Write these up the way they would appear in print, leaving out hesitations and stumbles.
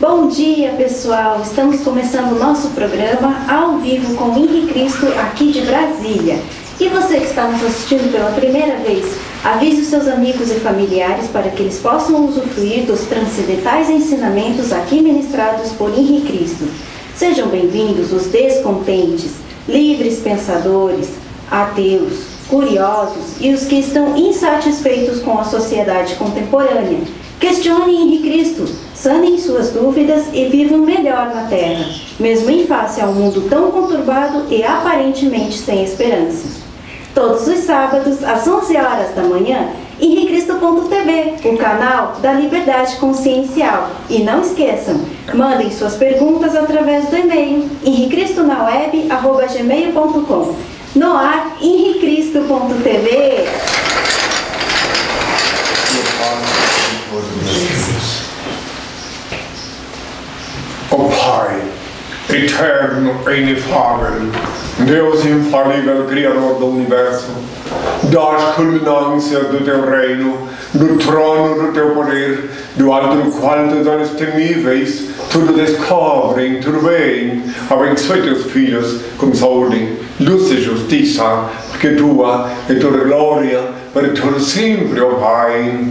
Bom dia, pessoal! Estamos começando o nosso programa ao vivo com Henri Cristo, aqui de Brasília. E você que está nos assistindo pela primeira vez, avise os seus amigos e familiares para que eles possam usufruir dos transcendentais ensinamentos aqui ministrados por Henri Cristo. Sejam bem-vindos os descontentes, livres pensadores, ateus, curiosos e os que estão insatisfeitos com a sociedade contemporânea. Questionem Henri Cristo, sanem suas dúvidas e vivam melhor na Terra, mesmo em face a um mundo tão conturbado e aparentemente sem esperanças. Todos os sábados, às 11 horas da manhã, henricristo.tv, o canal da Liberdade Consciencial. E não esqueçam, mandem suas perguntas através do e-mail henricristonaWeb@gmail.com. No ar, henricristo.tv. Ó Pai, eterno e inefável, Deus infalível, Criador do Universo, das culminâncias do Teu reino, do trono do Teu poder, do alto do qual Teus olhos temíveis tudo descobrem, tudo bem, abençoe Teus filhos com saúde, luz e justiça, porque Tua é Tua glória para todo sempre, ó Pai.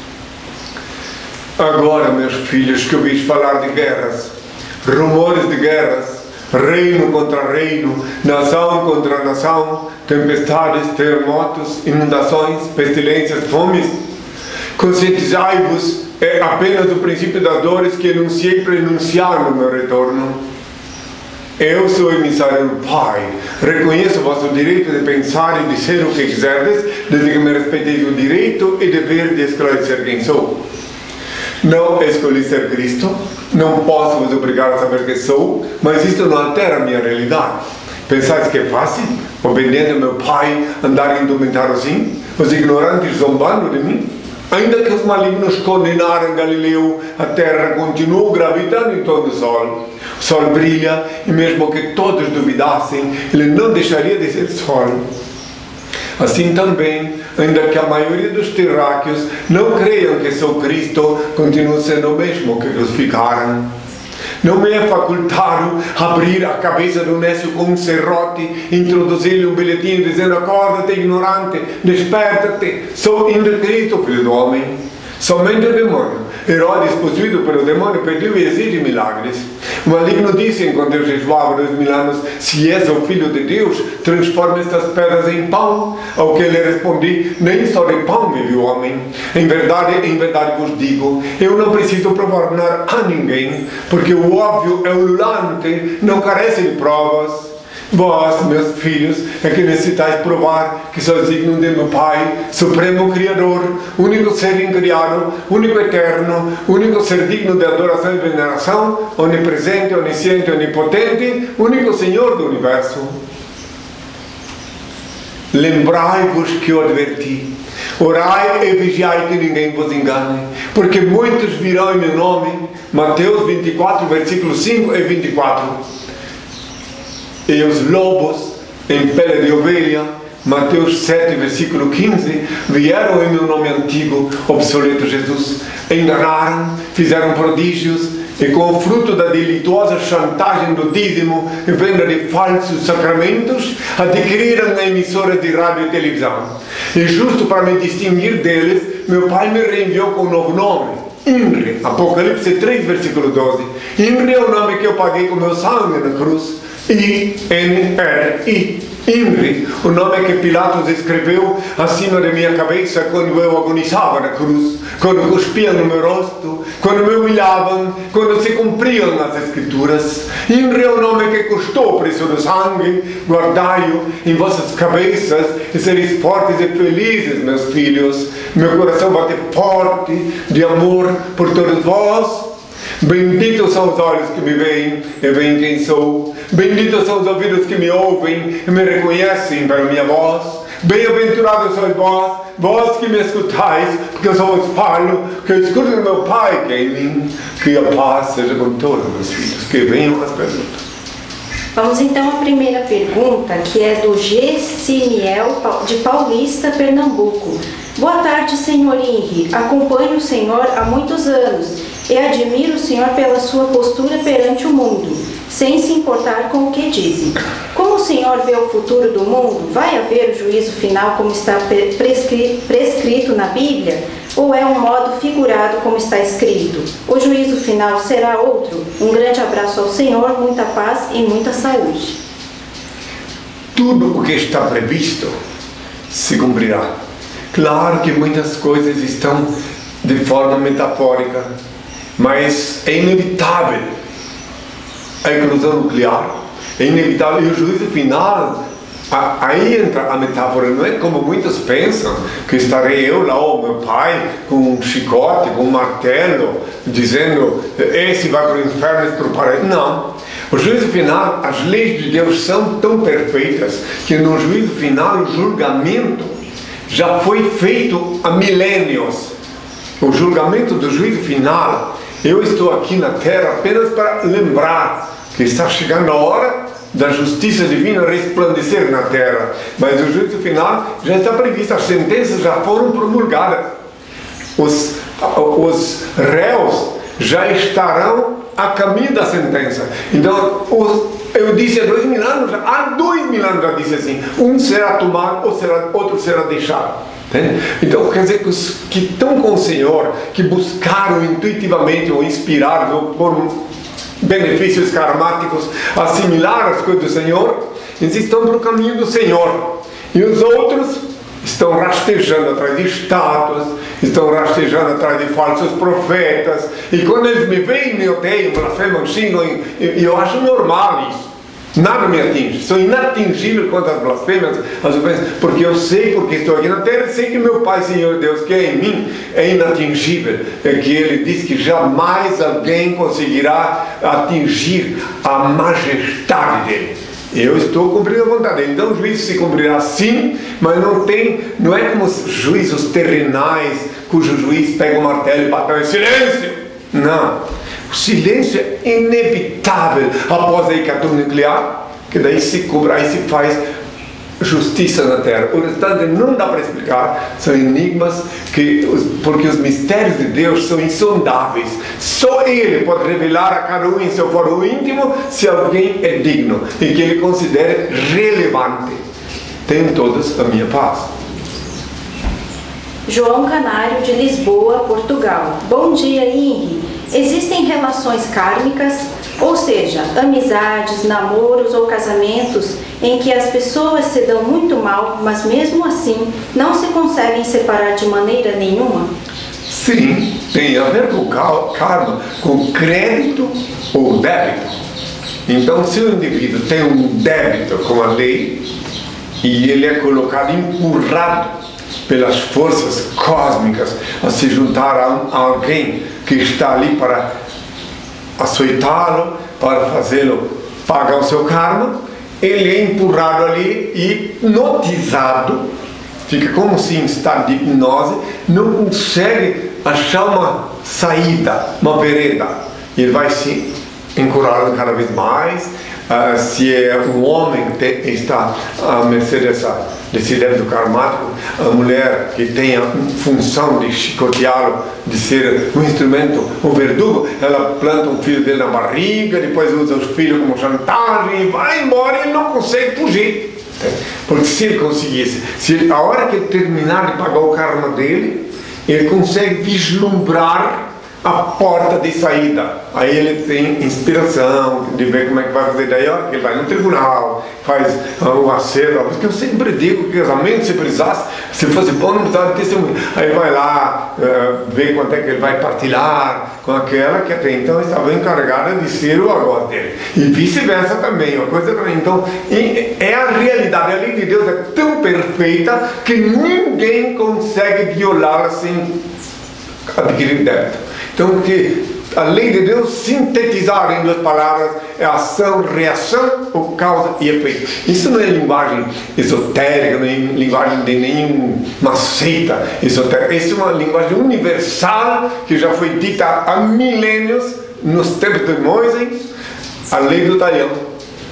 Agora, meus filhos, que ouvis falar de guerras, rumores de guerras, reino contra reino, nação contra nação, tempestades, terremotos, inundações, pestilências, fomes, conscientizai-vos, é apenas o princípio das dores que enunciei para enunciar no meu retorno. Eu sou emissário do Pai, reconheço o vosso direito de pensar e dizer o que quiserdes, desde que me respeiteis o direito e dever de esclarecer quem sou. Não escolhi ser Cristo, não posso vos obrigar a saber quem sou, mas isto não altera a minha realidade. Pensais que é fácil, obedecendo ao meu Pai, andar indumentário assim? Os ignorantes zombando de mim? Ainda que os malignos condenaram Galileu, a terra continua gravitando em torno do sol. O sol brilha e mesmo que todos duvidassem, ele não deixaria de ser sol. Assim também, ainda que a maioria dos terráqueos não creiam que sou Cristo, continuo sendo o mesmo que crucificaram. Não me é facultado abrir a cabeça do nécio com um serrote, introduzir-lhe um bilhetinho dizendo: acorda-te, ignorante, desperta-te, sou ainda Cristo, filho do homem. Somente o demônio, Herodes, possuído pelo demônio, pediu e exige milagres. O maligno disse, enquanto eu jejuava 2000 anos: se és o Filho de Deus, transforma estas pedras em pão. Ao que lhe respondi: nem só de pão vive o homem. Em verdade vos digo, eu não preciso provar nada a ninguém, porque o óbvio é ululante, não carece de provas. Vós, meus filhos, é que necessitais provar que sois dignos de meu Pai, Supremo Criador, único ser incriado, único eterno, único ser digno de adoração e veneração, onipresente, onisciente, onipotente, único Senhor do Universo. Lembrai-vos que eu adverti, orai e vigiai que ninguém vos engane, porque muitos virão em meu nome. Mateus 24, versículos 5 e 24. E os lobos em pele de ovelha, Mateus 7, versículo 15, vieram em meu nome antigo, obsoleto Jesus, enganaram, fizeram prodígios, e com o fruto da delituosa chantagem do dízimo e venda de falsos sacramentos, adquiriram emissoras de rádio e televisão. E justo para me distinguir deles, meu Pai me reenviou com um novo nome, INRI, Apocalipse 3, versículo 12. INRI é o nome que eu paguei com meu sangue na cruz. I-N-R-I, INRI, o nome que Pilatos escreveu acima da minha cabeça quando eu agonizava na cruz, quando cuspiam no meu rosto, quando me humilhavam, quando se cumpriam as Escrituras. INRI é o nome que custou o preço do sangue. Guardai-o em vossas cabeças e sereis fortes e felizes, meus filhos. Meu coração bate forte de amor por todos vós. Benditos são os olhos que me veem e veem quem sou. Benditos são os ouvidos que me ouvem e me reconhecem pela minha voz. Bem-aventurados sois vós, vós que me escutais, porque eu só vos falo, que eu escuto do meu Pai que é em mim. Que a paz seja com todos, meus filhos. Que venham as perguntas. Vamos então à primeira pergunta, que é do G. Simiel, de Paulista, Pernambuco. Boa tarde, senhor Henri. Acompanho o senhor há muitos anos e admiro o senhor pela sua postura perante o mundo, sem se importar com o que dizem. Como o senhor vê o futuro do mundo? Vai haver o juízo final como está prescrito na Bíblia? Ou é um modo figurado como está escrito? O juízo final será outro? Um grande abraço ao senhor, muita paz e muita saúde. Tudo o que está previsto se cumprirá. Claro que muitas coisas estão de forma metafórica, mas é inevitável a eclosão nuclear, é inevitável, e o juízo final, aí entra a metáfora. Não é como muitos pensam, que estarei eu lá, ou meu pai, com um chicote, com um martelo, dizendo, esse vai para o inferno, esse para o paraíso. Não. O juízo final, as leis de Deus são tão perfeitas, que no juízo final, o julgamento já foi feito há milênios. O julgamento do juízo final, eu estou aqui na terra apenas para lembrar que está chegando a hora da justiça divina resplandecer na terra. Mas o juízo final já está previsto, as sentenças já foram promulgadas. Os réus já estarão a caminho da sentença. Então, eu disse há 2000 anos, há 2000 anos já disse assim, um será tomado, outro será deixado. Entende? Então, quer dizer que os que estão com o Senhor, que buscaram intuitivamente ou inspirados ou por benefícios karmáticos assimilar as coisas do Senhor, eles estão para o caminho do Senhor. E os outros estão rastejando atrás de estátuas, estão rastejando atrás de falsos profetas, e quando eles me veem, me odeiam, blasfemam, xingam, e eu acho normal isso. Nada me atinge, sou inatingível quanto às blasfêmias, às ofensas, porque eu sei, porque estou aqui na terra, sei que meu Pai, Senhor Deus, que é em mim, é inatingível, é que Ele diz que jamais alguém conseguirá atingir a majestade dEle. Eu estou cumprindo a vontade dele. Então o juízo se cumprirá sim, mas não é como os juízos terrenais, cujo juiz pega o martelo e bate em silêncio. Não. O silêncio é inevitável após a hecatombe nuclear, que daí se cumpre, aí se faz justiça na terra. O restante não dá para explicar, são enigmas, porque os mistérios de Deus são insondáveis. Só Ele pode revelar a cada um em seu foro íntimo se alguém é digno e que Ele considere relevante. Tenham todos a minha paz. João Canário, de Lisboa, Portugal. Bom dia, Henri. Existem relações kármicas, ou seja, amizades, namoros ou casamentos em que as pessoas se dão muito mal, mas mesmo assim não se conseguem separar de maneira nenhuma? Sim, tem a ver com karma, com crédito ou débito. Então, se o indivíduo tem um débito com a lei e ele é colocado, empurrado pelas forças cósmicas a se juntar a alguém que está ali para açoitá-lo, para fazê-lo pagar o seu karma, ele é empurrado ali e hipnotizado, fica como se em estado de hipnose, não consegue achar uma saída, uma vereda. Ele vai se encurralando cada vez mais. Se é um homem que está à mercê desse débito karmático, a mulher que tem a função de chicoteá-lo, de ser um instrumento, um verdugo, ela planta um filho dele na barriga, depois usa os filhos como chantagem, e vai embora e ele não consegue fugir. Porque se ele conseguisse, a hora que ele terminar de pagar o karma dele, ele consegue vislumbrar a porta de saída. Aí ele tem inspiração de ver como é que vai fazer. Daí a hora que ele vai no tribunal, faz o acerto, porque eu sempre digo que casamento, se precisasse, se fosse bom, não precisava de testemunho. Aí vai lá, ver quanto é que ele vai partilhar com aquela que até então estava encarregada de ser o algoz dele. E vice-versa também, uma coisa também. Então, é a realidade. A lei de Deus é tão perfeita que ninguém consegue violá-la sem adquirir débito. Então, que a lei de Deus, sintetizar em duas palavras, é ação, reação, ou causa e efeito. Isso não é linguagem esotérica, não é linguagem de nenhuma seita esotérica. Isso é uma linguagem universal que já foi dita há milênios, nos tempos de Moisés, a lei do talhão.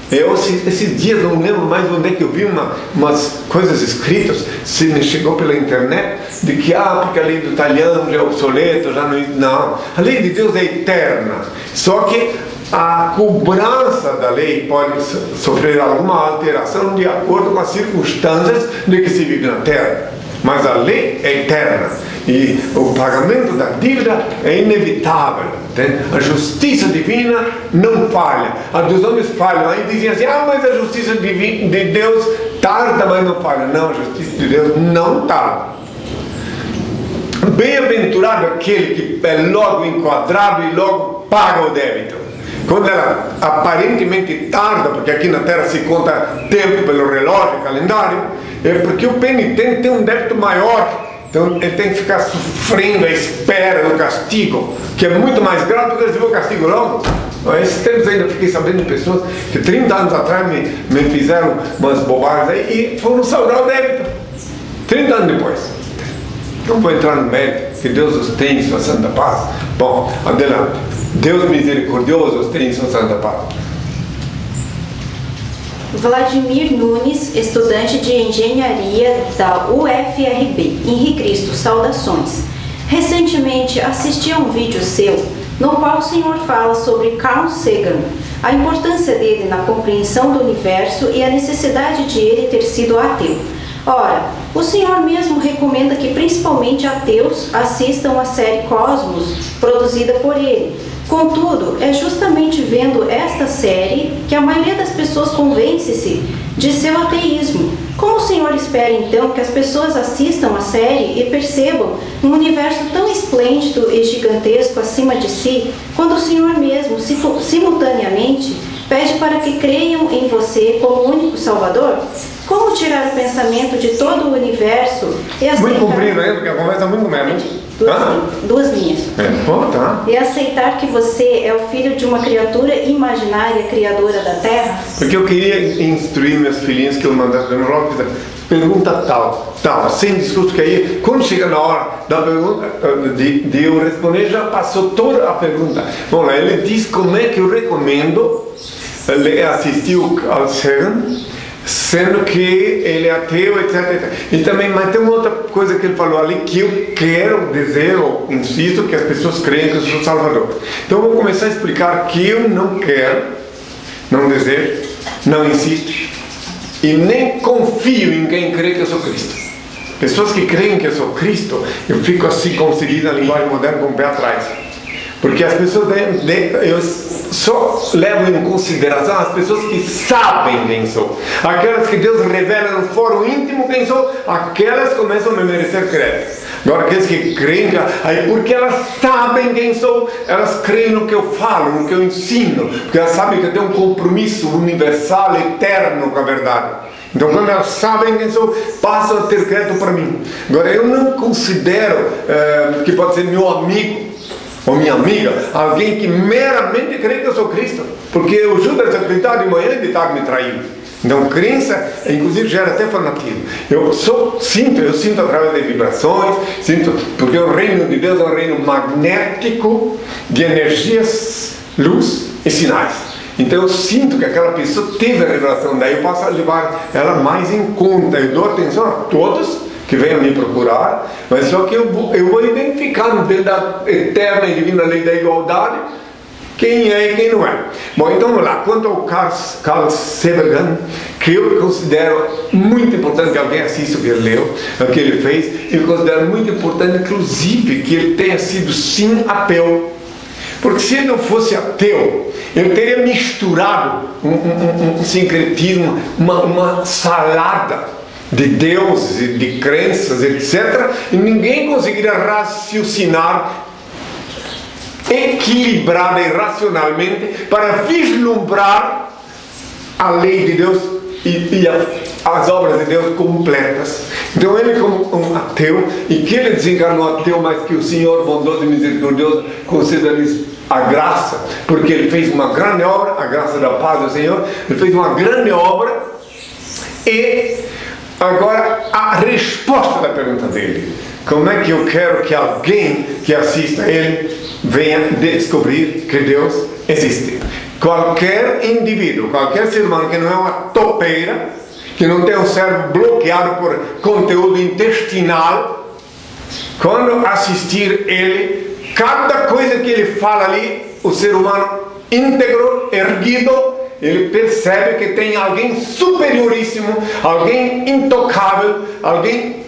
Esses dias, não lembro mais onde é que eu vi umas coisas escritas, se me chegou pela internet, de que porque a lei do talhão já é obsoleta, já não. A lei de Deus é eterna. Só que a cobrança da lei pode sofrer alguma alteração de acordo com as circunstâncias de que se vive na terra. Mas a lei é eterna e o pagamento da dívida é inevitável. Entende? A justiça divina não falha. A dos homens falham. Aí dizem assim, mas a justiça de Deus tarda, mas não falha. Não, a justiça de Deus não tarda. Bem-aventurado aquele que é logo enquadrado e logo paga o débito. Quando ela aparentemente tarda, porque aqui na terra se conta tempo pelo relógio, calendário, é porque o penitente tem um débito maior. Então ele tem que ficar sofrendo a espera do castigo, que é muito mais grave do que receber o castigo logo. Esses tempos ainda fiquei sabendo de pessoas que 30 anos atrás me fizeram umas bobagens aí e foram saldar o débito 30 anos depois. Não vou entrar no mérito, que Deus os tenha em sua santa paz. Bom, adelante. Deus misericordioso os tenha em sua santa paz. Vladimir Nunes, estudante de engenharia da UFRB. Henrique Cristo, saudações. Recentemente assisti a um vídeo seu, no qual o senhor fala sobre Carl Sagan, a importância dele na compreensão do universo e a necessidade de ele ter sido ateu. Ora, o senhor mesmo recomenda que principalmente ateus assistam a série Cosmos, produzida por ele. Contudo, é justamente vendo esta série que a maioria das pessoas convence-se de seu ateísmo. Como o senhor espera então que as pessoas assistam a série e percebam um universo tão esplêndido e gigantesco acima de si, quando o senhor mesmo, simultaneamente, pede para que creiam em você como único salvador? Como tirar o pensamento de todo o universo e aceitar... Muito comprido ainda, porque a conversa é muito grande. Duas linhas. Tá. E aceitar que você é o filho de uma criatura imaginária, criadora da Terra? Porque eu queria instruir meus filhinhos que eu mandasse no Rock, pergunta tal, sem discurso, que aí, quando chega na hora da pergunta, de eu responder, já passou toda a pergunta. Bom, lá ele diz como é que eu recomendo assistir o Carl Sagan, sendo que ele é ateu, etc. E também, mas tem uma outra coisa que ele falou ali que eu quero dizer, ou insisto, que as pessoas creem que eu sou Salvador. Então eu vou começar a explicar que eu não quero, não desejo, não insisto e nem confio em quem crê que eu sou Cristo. Pessoas que creem que eu sou Cristo, eu fico assim, como se diz na linguagem moderna, com o pé atrás. Porque as pessoas, eu só levo em consideração as pessoas que sabem quem sou. Aquelas que Deus revela no fórum íntimo quem sou, aquelas começam a me merecer crédito. Agora, aqueles que creem, aí porque elas sabem quem sou, elas creem no que eu falo, no que eu ensino, porque elas sabem que eu tenho um compromisso universal, eterno com a verdade. Então, quando elas sabem quem sou, passam a ter crédito para mim. Agora, eu não considero que pode ser meu amigo ou minha amiga, alguém que meramente crê que eu sou Cristo, porque o Judas acreditar de manhã e de tarde me traiu. Então, crença, inclusive, gera até fanatismo. Eu sinto através de vibrações, porque o reino de Deus é um reino magnético de energias, luz e sinais. Então eu sinto que aquela pessoa teve a revelação, daí eu passo a levar ela mais em conta. Eu dou atenção a todos que venham me procurar, mas só que eu vou identificar dentro da eterna e divina lei da igualdade quem é e quem não é. Bom, então vamos lá. Quanto ao Carl Sagan, que eu considero muito importante que alguém assista o que ele leu, o que ele fez, eu considero muito importante, inclusive, que ele tenha sido sim ateu. Porque se ele não fosse ateu, ele teria misturado um sincretismo, uma salada de deuses, de crenças, etc. E ninguém conseguiria raciocinar equilibrada e racionalmente para vislumbrar a lei de Deus e as obras de Deus completas. Então ele, como um ateu, e que ele desencarnou ateu, mas que o Senhor bondoso e misericordioso conceda-lhes a graça, porque ele fez uma grande obra, a graça da paz do Senhor, ele fez uma grande obra. E agora a resposta da pergunta dele: como é que eu quero que alguém que assista a ele venha descobrir que Deus existe? qualquer indivíduo, qualquer ser humano que não é uma topeira, que não tem o cérebro bloqueado por conteúdo intestinal, quando assistir ele, cada coisa que ele fala ali, o ser humano íntegro, erguido, ele percebe que tem alguém superioríssimo, alguém intocável, alguém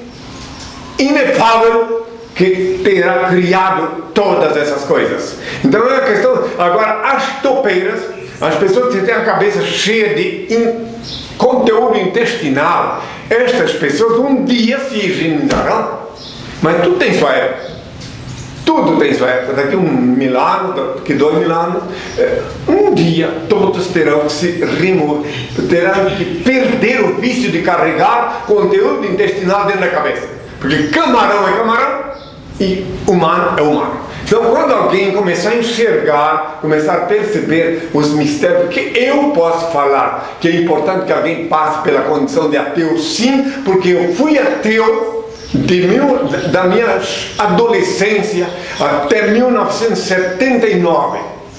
inefável, que terá criado todas essas coisas. Então é uma questão. Agora, as topeiras, as pessoas que têm a cabeça cheia de conteúdo intestinal, estas pessoas um dia se higienizarão, mas tudo tem sua época. Tudo tem sua época. Daqui 1.000 anos, daqui 2.000 anos, um dia todos terão que se remover, terão que perder o vício de carregar conteúdo intestinal dentro da cabeça. Porque camarão é camarão e humano é humano. Então, quando alguém começar a enxergar, começar a perceber os mistérios, que eu posso falar que é importante que alguém passe pela condição de ateu, sim, porque eu fui ateu da minha adolescência até 1979.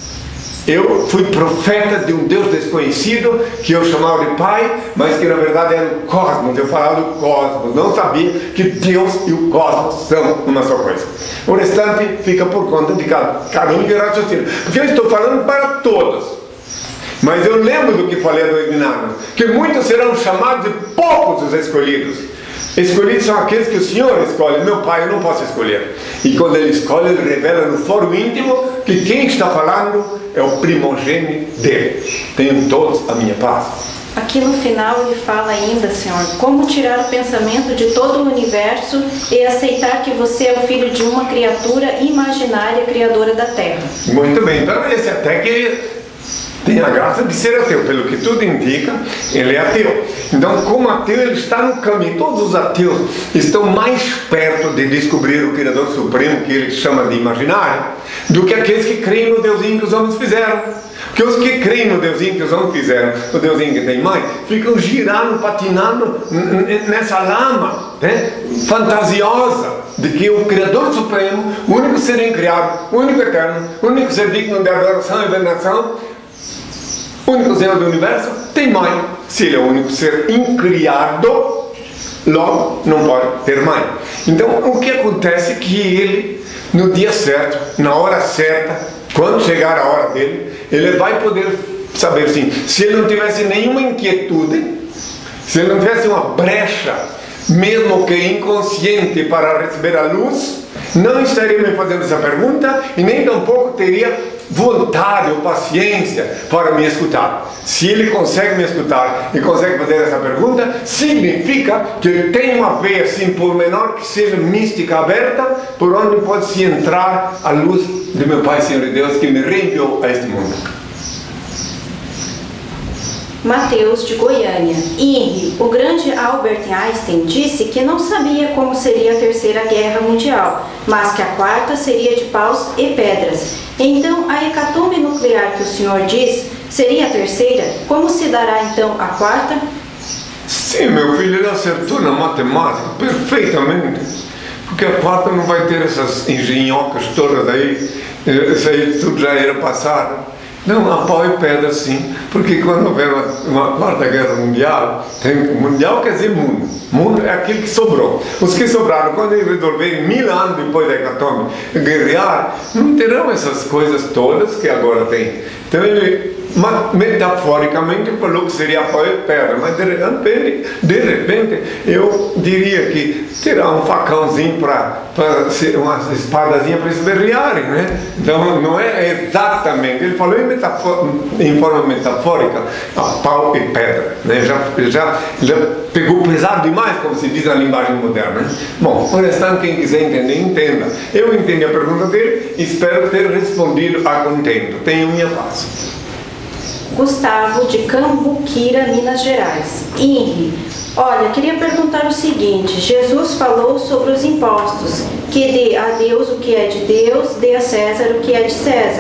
Eu fui profeta de um Deus desconhecido, que eu chamava de pai, mas que na verdade era o cosmos. Eu falava do cosmos, não sabia que Deus e o cosmos são uma só coisa. O restante fica por conta de cada um que raciocina. Porque eu estou falando para todos. Mas eu lembro do que falei há 2.000 anos, que muitos serão chamados de poucos os escolhidos. Escolhidos são aqueles que o Senhor escolhe. Meu Pai eu não posso escolher. E quando Ele escolhe, Ele revela no foro íntimo que quem está falando é o primogênito dele. Tenham todos a minha paz. Aqui no final ele fala ainda, Senhor, como tirar o pensamento de todo o universo e aceitar que você é o filho de uma criatura imaginária, criadora da Terra. Muito bem, então esse até que tem a graça de ser ateu, pelo que tudo indica, ele é ateu. Então, como ateu, ele está no caminho. Todos os ateus estão mais perto de descobrir o Criador Supremo, que ele chama de imaginário, do que aqueles que creem no Deusinho que os homens fizeram. Porque os que creem no Deusinho que os homens fizeram, o Deusinho que tem mãe, ficam girando, patinando nessa lama, né, fantasiosa, de que o Criador Supremo, o único ser incriado, o único eterno, o único ser digno de adoração e veneração, o único Senhor do universo, tem mãe. Se ele é o único ser incriado, logo não pode ter mãe. Então o que acontece é que ele, no dia certo, na hora certa, quando chegar a hora dele, ele vai poder saber assim, se ele não tivesse nenhuma inquietude, se ele não tivesse uma brecha, mesmo que inconsciente, para receber a luz, não estaria me fazendo essa pergunta e nem tampouco teria vontade ou paciência para me escutar. Se ele consegue me escutar e consegue fazer essa pergunta, significa que ele tem uma veia, assim, por menor que seja mística, aberta, por onde pode-se entrar a luz de meu Pai, Senhor e Deus, que me reenviou a este mundo. Mateus, de Goiânia. INRI, o grande Albert Einstein disse que não sabia como seria a Terceira Guerra Mundial, mas que a quarta seria de paus e pedras. Então, a hecatombe nuclear que o senhor diz seria a terceira? Como se dará então a quarta? Sim, meu filho, ele acertou na matemática perfeitamente. Porque a quarta não vai ter essas engenhocas todas aí. Isso aí tudo já era passado. Não, a pau e pedra sim, porque quando houver uma quarta guerra mundial, mundial quer dizer mundo, mundo é aquilo que sobrou. Os que sobraram, quando eles resolverem 1000 anos depois da hecatombe guerrear, não terão essas coisas todas que agora tem. Então ele metaforicamente falou que seria a pau e pedra, mas de repente eu diria que terá um facãozinho para uma espadazinha para eles berrearem, né? Então não é exatamente, ele falou em forma metafórica, a pau e pedra, né? Já pegou pesado demais, como se diz na linguagem moderna, né? Bom, o restante, quem quiser entender, entenda. Eu entendi a pergunta dele, espero ter respondido a contento. Tenho minha paz. Gustavo, de Cambuquira, Minas Gerais. INRI, olha, queria perguntar o seguinte: Jesus falou sobre os impostos, que dê a Deus o que é de Deus, dê a César o que é de César.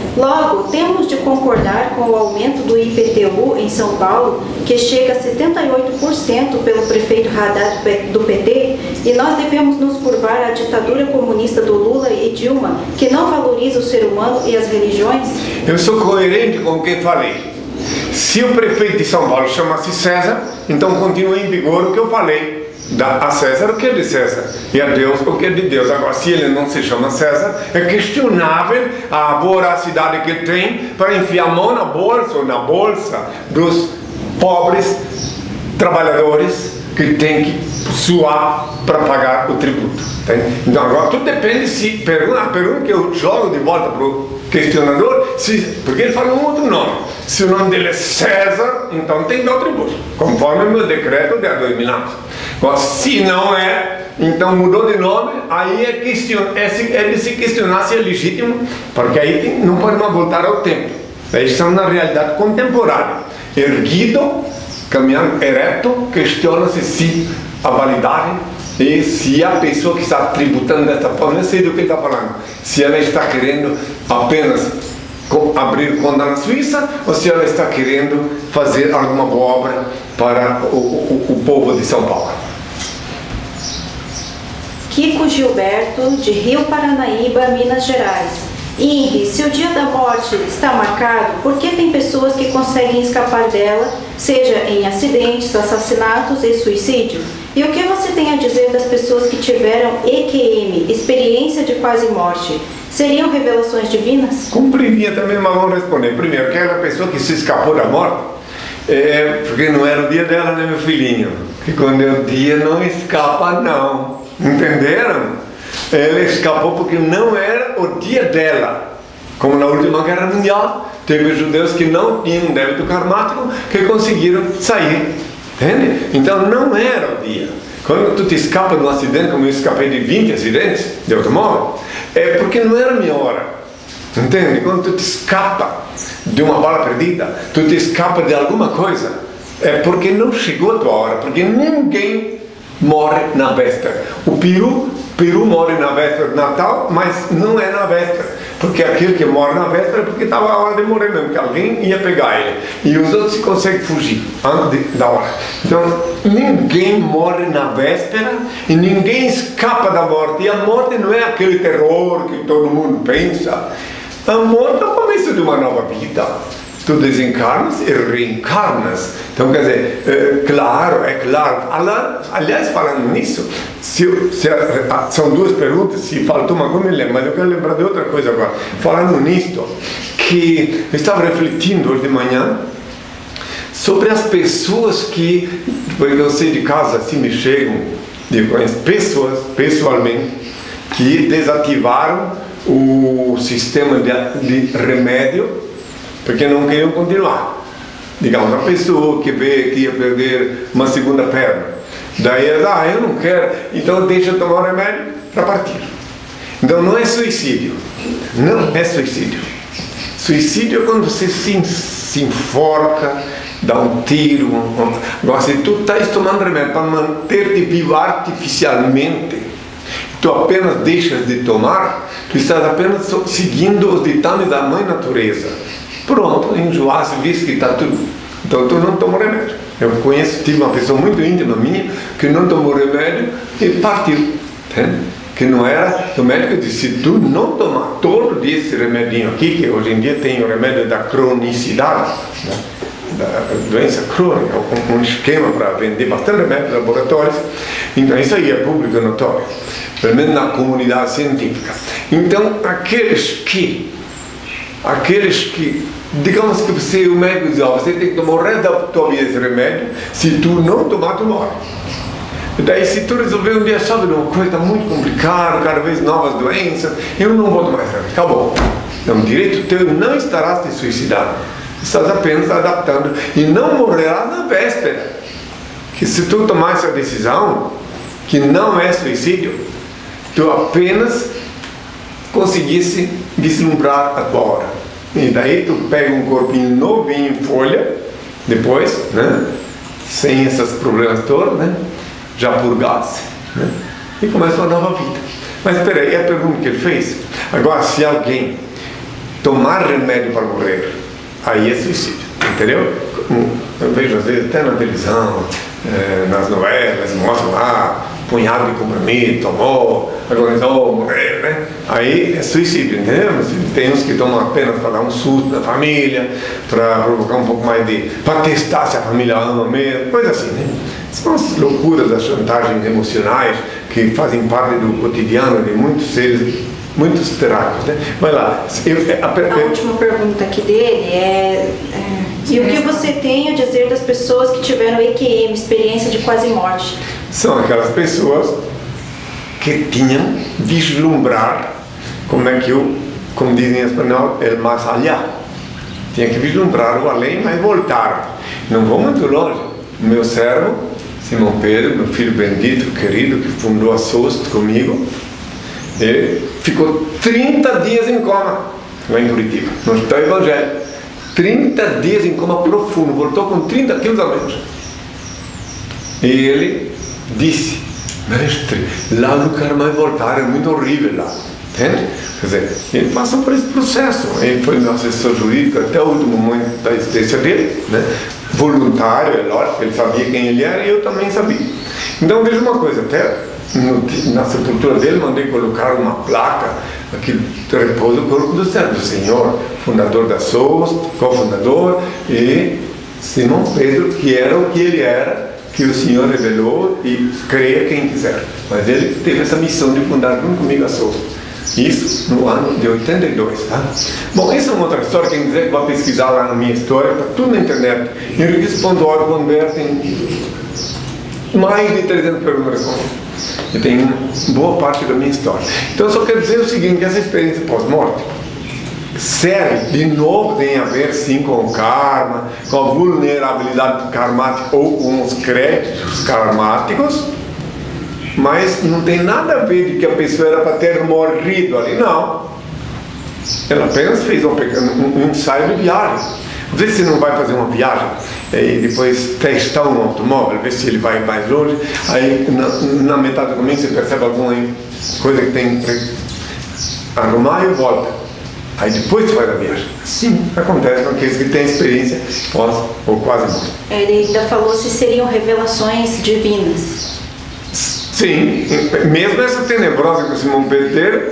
Logo, temos de concordar com o aumento do IPTU em São Paulo, que chega a 78% pelo prefeito Haddad do PT, e nós devemos nos curvar à ditadura comunista do Lula e Dilma, que não valoriza o ser humano e as religiões? Eu sou coerente com o que falei. Se o prefeito de São Paulo chama-se César, então continua em vigor o que eu falei. Dá a César o que é de César e a Deus o que é de Deus. Agora, se ele não se chama César, é questionável a voracidade que ele tem para enfiar a mão na bolsa dos pobres trabalhadores que tem que suar para pagar o tributo. Então agora tudo depende se pergunta que eu jogo de volta para o questionador, porque ele fala um outro nome. Se o nome dele é César, então tem que dar o tributo, conforme o meu decreto de há 2000 anos. Agora, se não é, então mudou de nome, aí é de se questionar se é legítimo, porque aí não pode mais voltar ao tempo. Aí estamos na realidade contemporânea. Erguido, caminhando ereto, questiona-se se a validade e se a pessoa que está tributando dessa forma, não sei do que ele está falando, se ela está querendo apenas abrir conta na Suíça ou se ela está querendo fazer alguma boa obra para o povo de São Paulo. Kiko Gilberto, de Rio Paranaíba, Minas Gerais. Inri, se o dia da morte está marcado, por que tem pessoas que conseguem escapar dela, seja em acidentes, assassinatos e suicídio? E o que você tem a dizer das pessoas que tiveram EQM, experiência de quase morte? Seriam revelações divinas? Cumpriria também, mas vamos responder. Primeiro, aquela pessoa que se escapou da morte, porque não era o dia dela, né, meu filhinho? Que quando é o dia não escapa não. Entenderam? Ela escapou porque não era o dia dela. Como na última guerra mundial, teve judeus que não tinham débito karmático que conseguiram sair. Entende? Então não era o dia. Quando tu te escapa de um acidente, como eu escapei de 20 acidentes de automóvel, é porque não era a minha hora. Entende? Quando tu te escapa de uma bala perdida, tu te escapa de alguma coisa, é porque não chegou a tua hora, porque ninguém morre na véspera. O peru morre na véspera de Natal, mas não é na véspera, porque aquele que morre na véspera é porque estava a hora de morrer mesmo, que alguém ia pegar ele, e os outros conseguem fugir antes da hora. Então ninguém morre na véspera e ninguém escapa da morte, e a morte não é aquele terror que todo mundo pensa. A morte é o começo de uma nova vida. Tu desencarnas e reencarnas. Então, quer dizer, é claro. Aliás, falando nisso, são duas perguntas, se faltou uma coisa, me lembro, mas eu quero lembrar de outra coisa agora. Falando nisso, que eu estava refletindo hoje de manhã sobre as pessoas que, porque eu sei de casa, assim me chegam, eu conheço pessoas, pessoalmente, que desativaram o sistema de remédio porque não queriam continuar. Digamos, uma pessoa que vê que ia perder uma segunda perna, daí eu não quero, então deixa eu tomar o remédio para partir. Então não é suicídio, não é suicídio. Suicídio é quando você se enforca, dá um tiro. Agora, se tu estás tomando remédio para manter-te vivo artificialmente, tu apenas deixas de tomar, tu estás apenas seguindo os ditames da mãe natureza. Pronto, enjoasse, visse que está tudo. Então tu não toma remédio. Eu tive uma pessoa muito íntima minha que não tomou remédio e partiu. Entende? Que não era, o médico disse, se tu não tomar todo dia esse remedinho aqui, que hoje em dia tem o remédio da cronicidade, né? Da doença crônica, um esquema para vender bastante remédio em laboratórios, então isso aí é público notório, pelo menos na comunidade científica. Então aqueles que digamos que você, o médico diz, você tem que tomar o resto da tua vida esse remédio, se tu não tomar, tu morre. E daí se tu resolver um dia, sabe, uma coisa muito complicada, cada vez novas doenças, eu não vou tomar esse remédio, acabou. Então, direito teu, não estarás te suicidando, estás apenas adaptando, e não morrerás na véspera. Que se tu tomar essa decisão, que não é suicídio, tu apenas conseguisse vislumbrar a tua hora. E daí tu pega um corpinho novinho em folha, depois, né, sem esses problemas todos, né, já purgasse, né, e começa uma nova vida. Mas espera aí, a pergunta que ele fez, agora se alguém tomar remédio para morrer, aí é suicídio, entendeu? Eu vejo às vezes até na televisão, nas novelas, mostram lá, punhado de comprimido, tomou, agonizou, morreu, né? Aí é suicídio, entendeu? Tem uns que tomam apenas para dar um susto na família, para provocar um pouco mais de... para testar se a família ama mesmo, coisa assim, né? São as loucuras das chantagens emocionais que fazem parte do cotidiano de muitos seres, muitos terápicos, né? Vai lá. A última pergunta aqui dele e o que você tem a dizer das pessoas que tiveram EQM, experiência de quase morte? São aquelas pessoas que tinham vislumbrar, como dizem em espanhol, el más allá. Tinha que vislumbrar o além, mas voltar. Não vou muito longe. Meu servo, Simão Pedro, meu filho bendito, querido, que fundou a SOST comigo, ele ficou 30 dias em coma, lá em Curitiba, no Hospital Evangelho. 30 dias em coma profundo, voltou com 30 quilos a menos. E ele disse: mestre, lá não quero mais voltar, é muito horrível lá. Entende? Quer dizer, ele passou por esse processo. Ele foi meu assessor jurídico até o último momento da existência dele, né? Voluntário, é lógico, ele sabia quem ele era e eu também sabia. Então veja uma coisa, até na sepultura dele mandei colocar uma placa, aqui repousa o corpo do Senhor, fundador da SOS, cofundador, e Simão Pedro, que era o que ele era, que o Senhor revelou, e creia quem quiser. Mas ele teve essa missão de fundar junto comigo a SOS. Isso no ano de 82, tá? Bom, essa é uma outra história. Quem quiser vai pesquisar lá na minha história, está tudo na internet. Henriques.org tem mais de 300 perguntas respondidas. Eu tenho boa parte da minha história. Então eu só quero dizer o seguinte: essa experiência pós-morte serve, de novo, tem a ver sim com o karma, com a vulnerabilidade karmática ou com os créditos karmáticos, mas não tem nada a ver de que a pessoa era para ter morrido ali, não. Ela apenas fez um ensaio de viagem. Às vezes você não vai fazer uma viagem e depois testar um automóvel, ver se ele vai mais longe, aí na metade do caminho você percebe alguma coisa que tem que arrumar e volta. Aí depois você faz a viagem. Sim, acontece com aqueles que têm experiência pós ou quase morte. Ele ainda falou se seriam revelações divinas. Sim, mesmo essa tenebrosa que o Simão Pedro teve,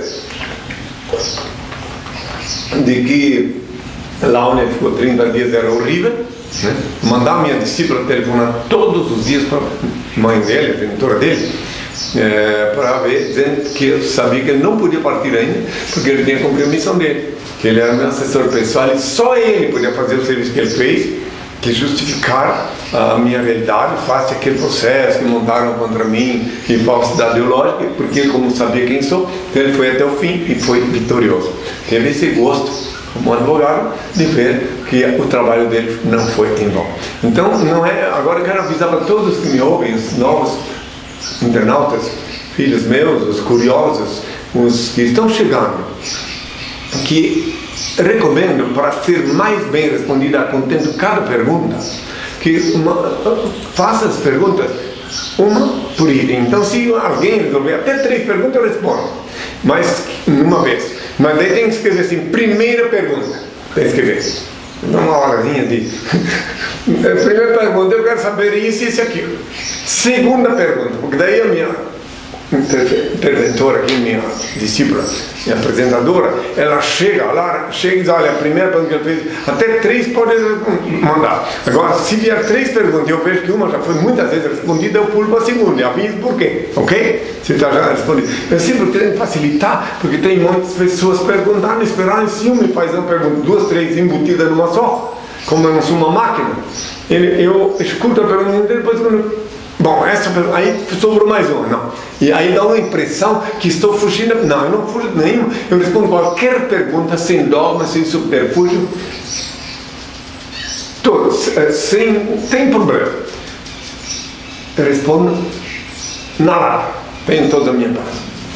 de que lá onde ele ficou 30 dias era horrível, né? Mandar minha discípula telefonar todos os dias para a mãe dele, a mentora dele, para ver, dizendo que eu sabia que ele não podia partir ainda, porque ele tinha cumprido a missão dele, que ele era meu assessor pessoal e só ele podia fazer o serviço que ele fez, que justificar a minha realidade face àquele processo que montaram contra mim de falsidade ideológica, porque ele, como sabia quem sou, então ele foi até o fim e foi vitorioso. Teve esse gosto, como advogado, de ver que o trabalho dele não foi em vão. Então, não é, agora eu quero avisar para todos os que me ouvem, os novos internautas, filhos meus, os curiosos, os que estão chegando, que recomendo, para ser mais bem respondida, contendo cada pergunta, que faça as perguntas uma por item. Então, se alguém resolver até 3 perguntas, eu respondo, mas numa vez. Mas daí tem que escrever assim: primeira pergunta, tem que escrever. Dá uma horazinha de primeira pergunta, eu quero saber isso e isso e aquilo. Segunda pergunta, porque daí a minha interventora aqui, minha discípula, minha apresentadora, ela chega e diz: olha, a primeira pergunta que eu fiz, até 3 pode mandar. Agora, se vier 3 perguntas e eu vejo que uma já foi muitas vezes respondida, eu pulo para a segunda e aviso por quê, ok? Se está já respondido. Eu sempre quero facilitar, porque tem muitas pessoas perguntando, esperando, se uma me faz uma pergunta, 2, 3 embutidas numa só, como eu não sou uma máquina, eu escuto a pergunta inteira, depois quando... Bom, aí sobrou mais uma, não. E aí dá uma impressão que estou fugindo. Não, eu não fujo nenhuma. Eu respondo qualquer pergunta sem dogma, sem subterfúgio. Todos, sem problema. Eu respondo na lata. Tenho toda a minha paz.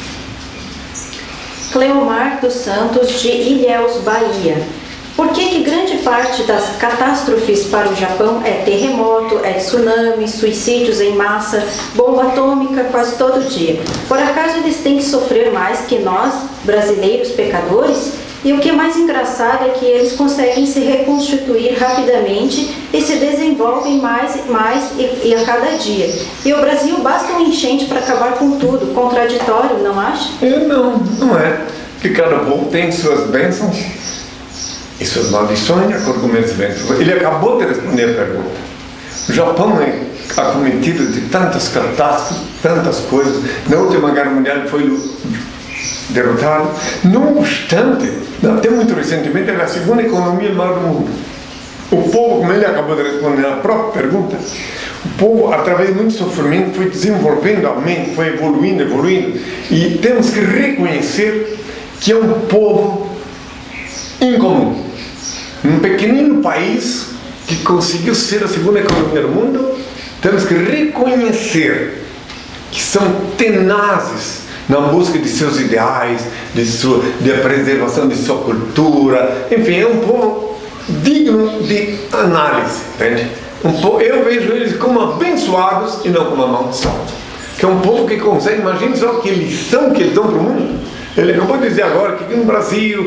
Cleomar dos Santos, de Ilhéus, Bahia. Por que grande parte das catástrofes para o Japão é terremoto, é tsunami, suicídios em massa, bomba atômica quase todo dia? Por acaso eles têm que sofrer mais que nós, brasileiros pecadores? E o que é mais engraçado é que eles conseguem se reconstituir rapidamente e se desenvolvem mais e a cada dia. E o Brasil basta um enchente para acabar com tudo. Contraditório, não acha? Não é. Que cada povo tem suas bênçãos e suas maldições de acordo com esses bênçãos. Ele acabou de responder a pergunta. O Japão é acometido de tantas catástrofes, tantas coisas. Na última guerra mundial foi derrotado. Não obstante, até muito recentemente, era a segunda economia maior do mundo. O povo, como ele acabou de responder na própria pergunta, o povo, através de muito sofrimento, foi desenvolvendo a mente, foi evoluindo. E temos que reconhecer que é um povo incomum. Um pequenino país que conseguiu ser a segunda economia do mundo, temos que reconhecer que são tenazes na busca de seus ideais, de preservação de sua cultura. Enfim, é um povo digno de análise, entende? Eu vejo eles como abençoados e não como amaldiçoados. Que é um povo que consegue, imagine só que lição que eles dão para o mundo. Ele acabou de dizer agora que aqui no Brasil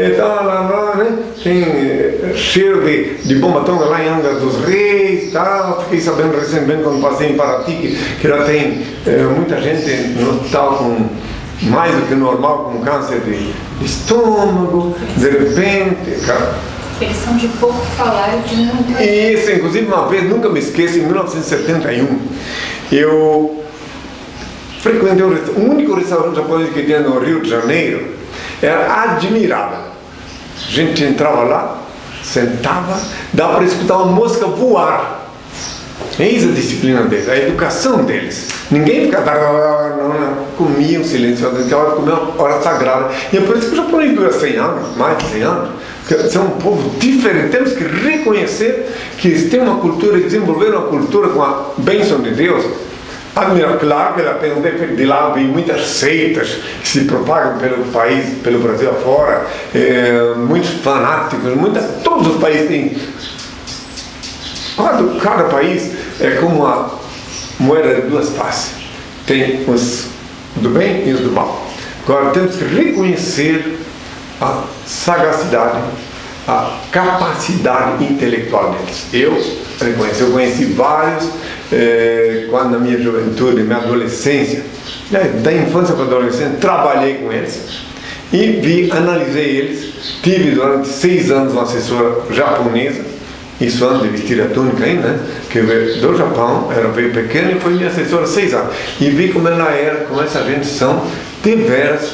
né, tem cheiro de bomba atômica lá em Angra dos Reis, fiquei sabendo recentemente quando passei em Paraty que já tem muita gente no hospital com mais do que normal, com câncer de estômago, de repente, cara. Eles são de pouco falar e de muito. Isso, inclusive uma vez, nunca me esqueço, em 1971, eu frequentei o único restaurante japonês que tinha no Rio de Janeiro. Era admirável. A gente entrava lá, sentava, dava para escutar uma mosca voar. Eis a disciplina deles, a educação deles. Ninguém ficava, comia um silêncio, aquela hora comia uma hora sagrada. E é por isso que o japonês dura 100 anos, mais de 100 anos. Porque são um povo diferente. Temos que reconhecer que eles têm uma cultura, desenvolveram uma cultura com a bênção de Deus. Admirar, claro que ela tem um defeito. De lá vem muitas seitas que se propagam pelo país, pelo Brasil afora, muitos fanáticos, todos os países têm. Cada país é como uma moeda de duas faces. Tem os do bem e os do mal. Agora temos que reconhecer a sagacidade, a capacidade intelectual deles. Eu conheci vários quando na minha juventude, minha adolescência, da infância para a adolescência, trabalhei com eles e analisei eles. Tive durante 6 anos uma assessora japonesa, isso antes de vestir a túnica ainda, né? Que veio do Japão, era bem pequena e foi minha assessora 6 anos. E vi como ela era, como essa gente são, deveras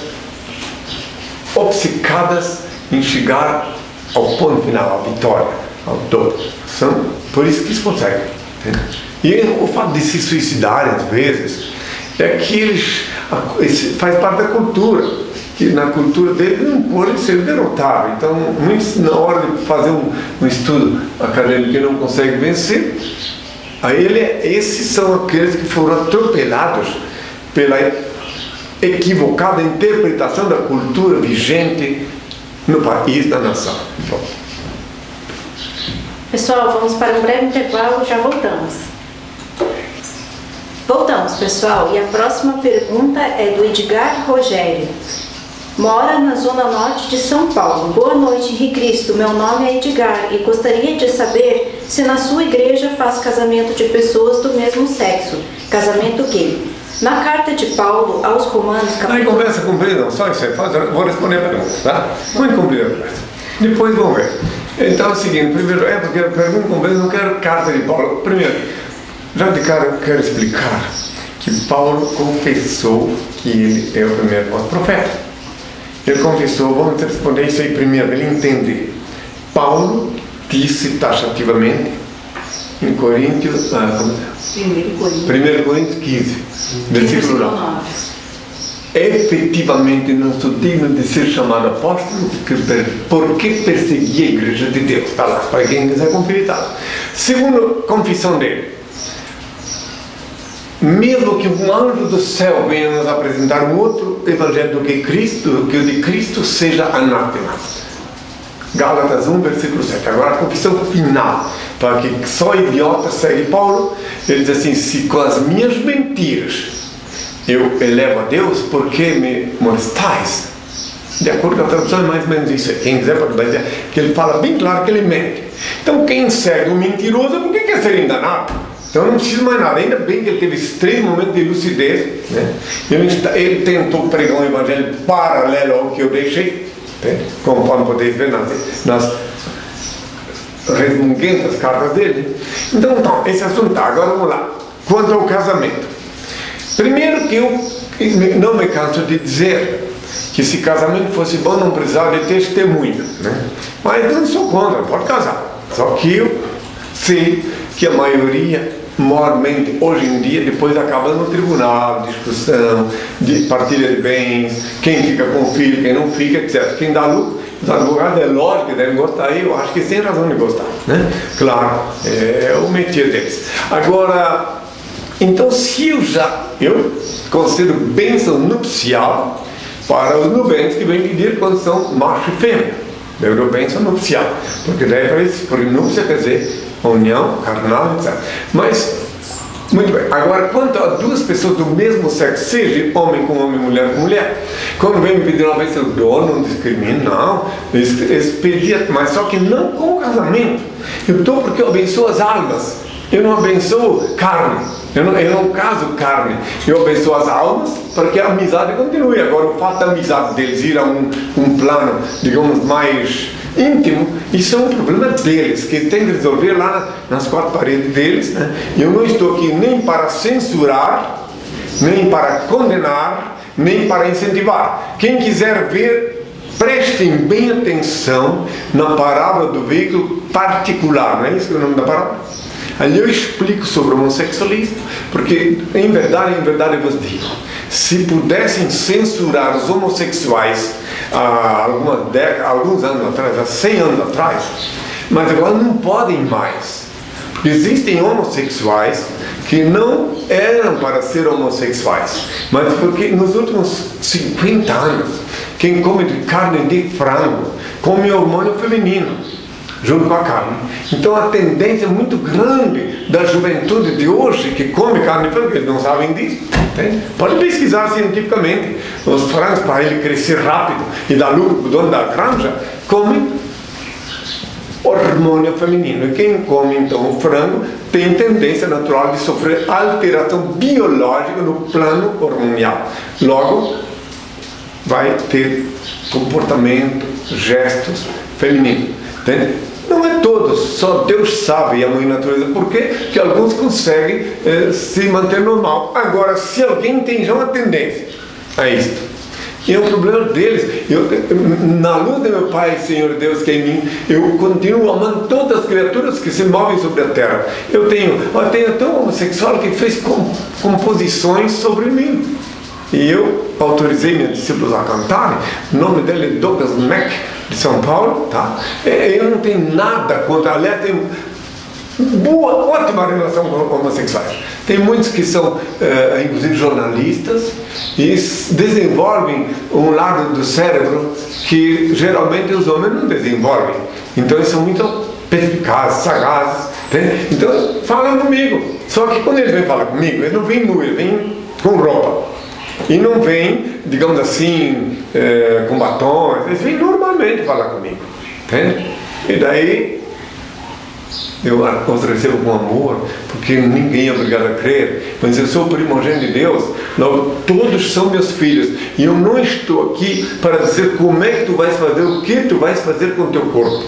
obcecadas em chegar ao ponto final, à vitória, ao todo. Por isso que eles conseguem. E o fato de se suicidarem às vezes é que eles faz parte da cultura, que na cultura deles não pode ser derrotado. Então, muitos, na hora de fazer um estudo acadêmico que não consegue vencer, esses são aqueles que foram atropelados pela equivocada interpretação da cultura vigente no país, na nação. Pessoal, vamos para um breve intervalo, já voltamos. Voltamos, pessoal, e a próxima pergunta é do Edgar Rogério. Mora na zona norte de São Paulo. Boa noite, Henrique Cristo. Meu nome é Edgar e gostaria de saber se na sua igreja faz casamento de pessoas do mesmo sexo, casamento gay. Na carta de Paulo aos Romanos, capítulo... conversa comprida, só isso aí, vou responder a pergunta, tá? Muito comprida a pergunta. Depois vamos ver. Então é o seguinte, primeiro, porque a pergunta comprida, não quero carta de Paulo. Primeiro, já de cara eu quero explicar que Paulo confessou que ele é o primeiro profeta. Ele confessou, vamos responder isso aí primeiro, ele entende. Paulo disse taxativamente em Coríntios, 1 Coríntios 15, versículo 9. Efetivamente não sou digno de ser chamado apóstolo porque persegui a igreja de Deus. Está lá, para quem quiser conferir, tá. Segundo confissão dele, mesmo que um anjo do céu venha nos apresentar um outro evangelho do que o de Cristo seja anátema. Gálatas 1, versículo 7. Agora a confissão final, para que só idiota segue Paulo, ele diz assim: se com as minhas mentiras eu elevo a Deus, por que me molestais? De acordo com a tradução é mais ou menos isso. Quem quiser pode dizer que ele fala bem claro que ele mente. Então quem segue um mentiroso, por que quer ser enganado? Então não precisa mais nada. Ainda bem que ele teve esse 3 momentos de lucidez, né? Ele tentou pregar um evangelho paralelo ao que eu deixei, né? Conforme podeis ver nas resmunguentas cartas dele. Então, esse assunto tá. Agora vamos lá. Quanto ao casamento. Primeiro que eu não me canso de dizer que se casamento fosse bom não precisava de testemunha, né? Mas eu não sou contra, pode casar. Só que eu sei que a maioria, moralmente, hoje em dia, depois acaba no tribunal, discussão, de partilha de bens, quem fica com o filho, quem não fica, etc. Quem dá lucro, os advogados é lógico que devem gostar, eu acho que eles têm razão de gostar, né? Claro, é o métier deles. Agora, então se eu considero bênção nupcial para os nubentes que vêm pedir quando são macho e fêmea. Eu bênção nupcial, porque daí para eles, por núpcia quer dizer união, carnal, etc. Mas, muito bem, agora quanto a duas pessoas do mesmo sexo, seja homem com homem, mulher com mulher, quando vem me pedir uma vez, eu dou, não discrimino, não, eles pediam, mas só que não com o casamento. Eu dou porque eu abençoo as almas, eu não abençoo carne, eu não caso carne, eu abençoo as almas para que a amizade continue. Agora o fato da amizade deles ir a um plano, digamos, mais íntimo, isso é um problema deles, que tem que resolver lá nas 4 paredes deles, né? Eu não estou aqui nem para censurar, nem para condenar, nem para incentivar. Quem quiser ver, prestem bem atenção na parábola do veículo particular, não é isso que é o nome da parábola? Ali eu explico sobre o homossexualismo, porque em verdade eu vos digo, se pudessem censurar os homossexuais há alguns anos atrás, há 100 anos atrás, mas agora não podem mais, porque existem homossexuais que não eram para ser homossexuais, mas porque nos últimos 50 anos, quem come carne de frango come hormônio feminino junto com a carne. Então a tendência muito grande da juventude de hoje que come carne de frango, eles não sabem disso, né? Pode pesquisar cientificamente. Os frangos, para ele crescer rápido e dar lucro para o dono da granja, comem hormônio feminino. E quem come então o frango tem tendência natural de sofrer alteração biológica no plano hormonal. Logo vai ter comportamento, gestos femininos, entende? Não é todos, só Deus sabe, e a mãe natureza, por quê? Que alguns conseguem se manter normal. Agora, se alguém tem já uma tendência a isto, e é um problema deles. Na luz de meu Pai, Senhor Deus, que é em mim, eu continuo amando todas as criaturas que se movem sobre a terra. Eu tenho até um homossexual que fez composições sobre mim. E eu autorizei meus discípulos a cantarem. O nome dele é Douglas Mack, de São Paulo, tá? Eu não tenho nada contra, aliás, tenho ótima relação com homossexuais. Tem muitos que são, inclusive, jornalistas e desenvolvem um lado do cérebro que geralmente os homens não desenvolvem. Então eles são muito perspicazes, sagazes, né? Então falam comigo. Só que quando eles vêm falar comigo, eles não vêm nu, eles vêm com roupa. E não vem, digamos assim, com batom, eles vêm normalmente falar comigo, entende? E daí eu os recebo com amor, porque ninguém é obrigado a crer, mas eu sou o primogênito de Deus, logo todos são meus filhos, e eu não estou aqui para dizer como é que tu vais fazer, o que tu vais fazer com o teu corpo.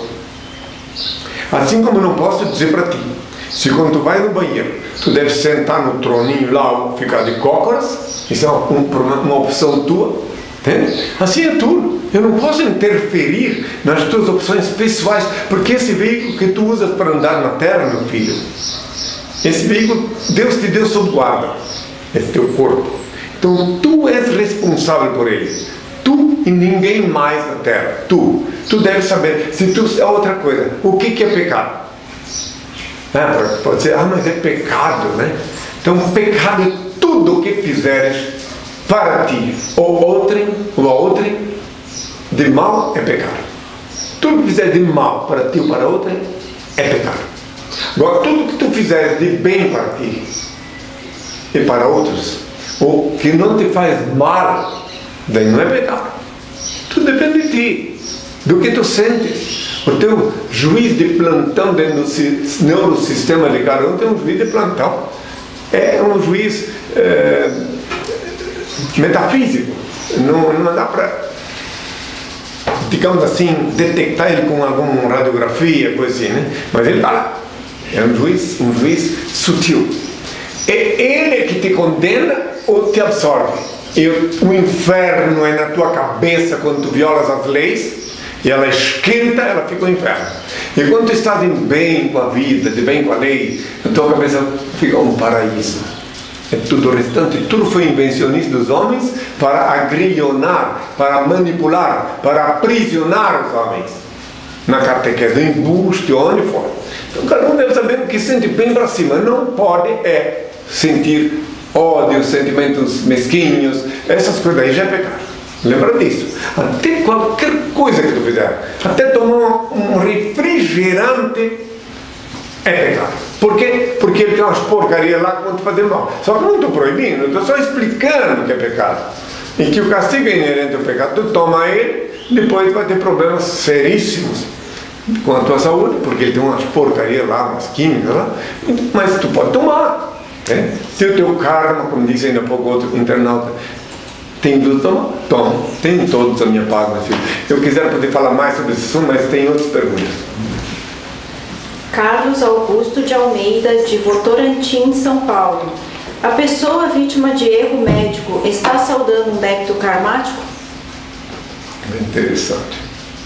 Assim como eu não posso dizer para ti, se quando tu vai no banheiro, tu deves sentar no troninho lá ou ficar de cócoras, isso é uma opção tua, entende? Assim é tudo. Eu não posso interferir nas tuas opções pessoais, porque esse veículo que tu usas para andar na terra, meu filho, esse veículo Deus te deu sob guarda, esse teu corpo. Então tu és responsável por ele, tu e ninguém mais na terra, tu deves saber. Se tu é outra coisa, o que é pecado? Pode ser, mas é pecado, né? Então pecado é tudo o que fizeres para ti ou a outrem de mal é pecado. Tudo que fizeres de mal para ti ou para outrem é pecado. Agora tudo que tu fizeres de bem para ti e para outros, ou que não te faz mal, daí não é pecado. Tudo depende de ti, do que tu sentes. O teu juiz de plantão dentro do neurosistema de cada um tem um juiz de plantão. É um juiz metafísico. Não dá para, digamos assim, detectar ele com alguma radiografia, coisa assim, né? Mas ele está lá. É um juiz sutil. É ele que te condena ou te absorve. E o inferno é na tua cabeça quando tu violas as leis, e ela esquenta, ela fica o inferno. E quando tu estás em bem com a vida, de bem com a lei, a tua cabeça fica um paraíso. É tudo o restante, tudo foi invencionista dos homens para agrilhonar, para manipular, para aprisionar os homens. Na catequese, no embuste, onde for. Então cada um deve saber o que sente bem para cima. Não pode sentir ódio, sentimentos mesquinhos, essas coisas aí já é pecado. Lembra disso. Até qualquer coisa que tu fizer, até tomar um refrigerante é pecado. Por quê? Porque ele tem umas porcarias lá que vão te fazer mal. Só que não estou proibindo, estou só explicando que é pecado. E que o castigo é inerente ao pecado. Tu toma ele, depois vai ter problemas seríssimos com a tua saúde, porque ele tem umas porcarias lá, umas químicas lá, mas tu pode tomar. Se o teu karma, como disse ainda há pouco outro internauta, tem dúvida, toma. Tem todos a minha página, filho. Eu quiser poder falar mais sobre esse assunto, mas tem outras perguntas. Carlos Augusto de Almeida, de Votorantim, São Paulo. A pessoa vítima de erro médico está saudando um débito karmático? Interessante.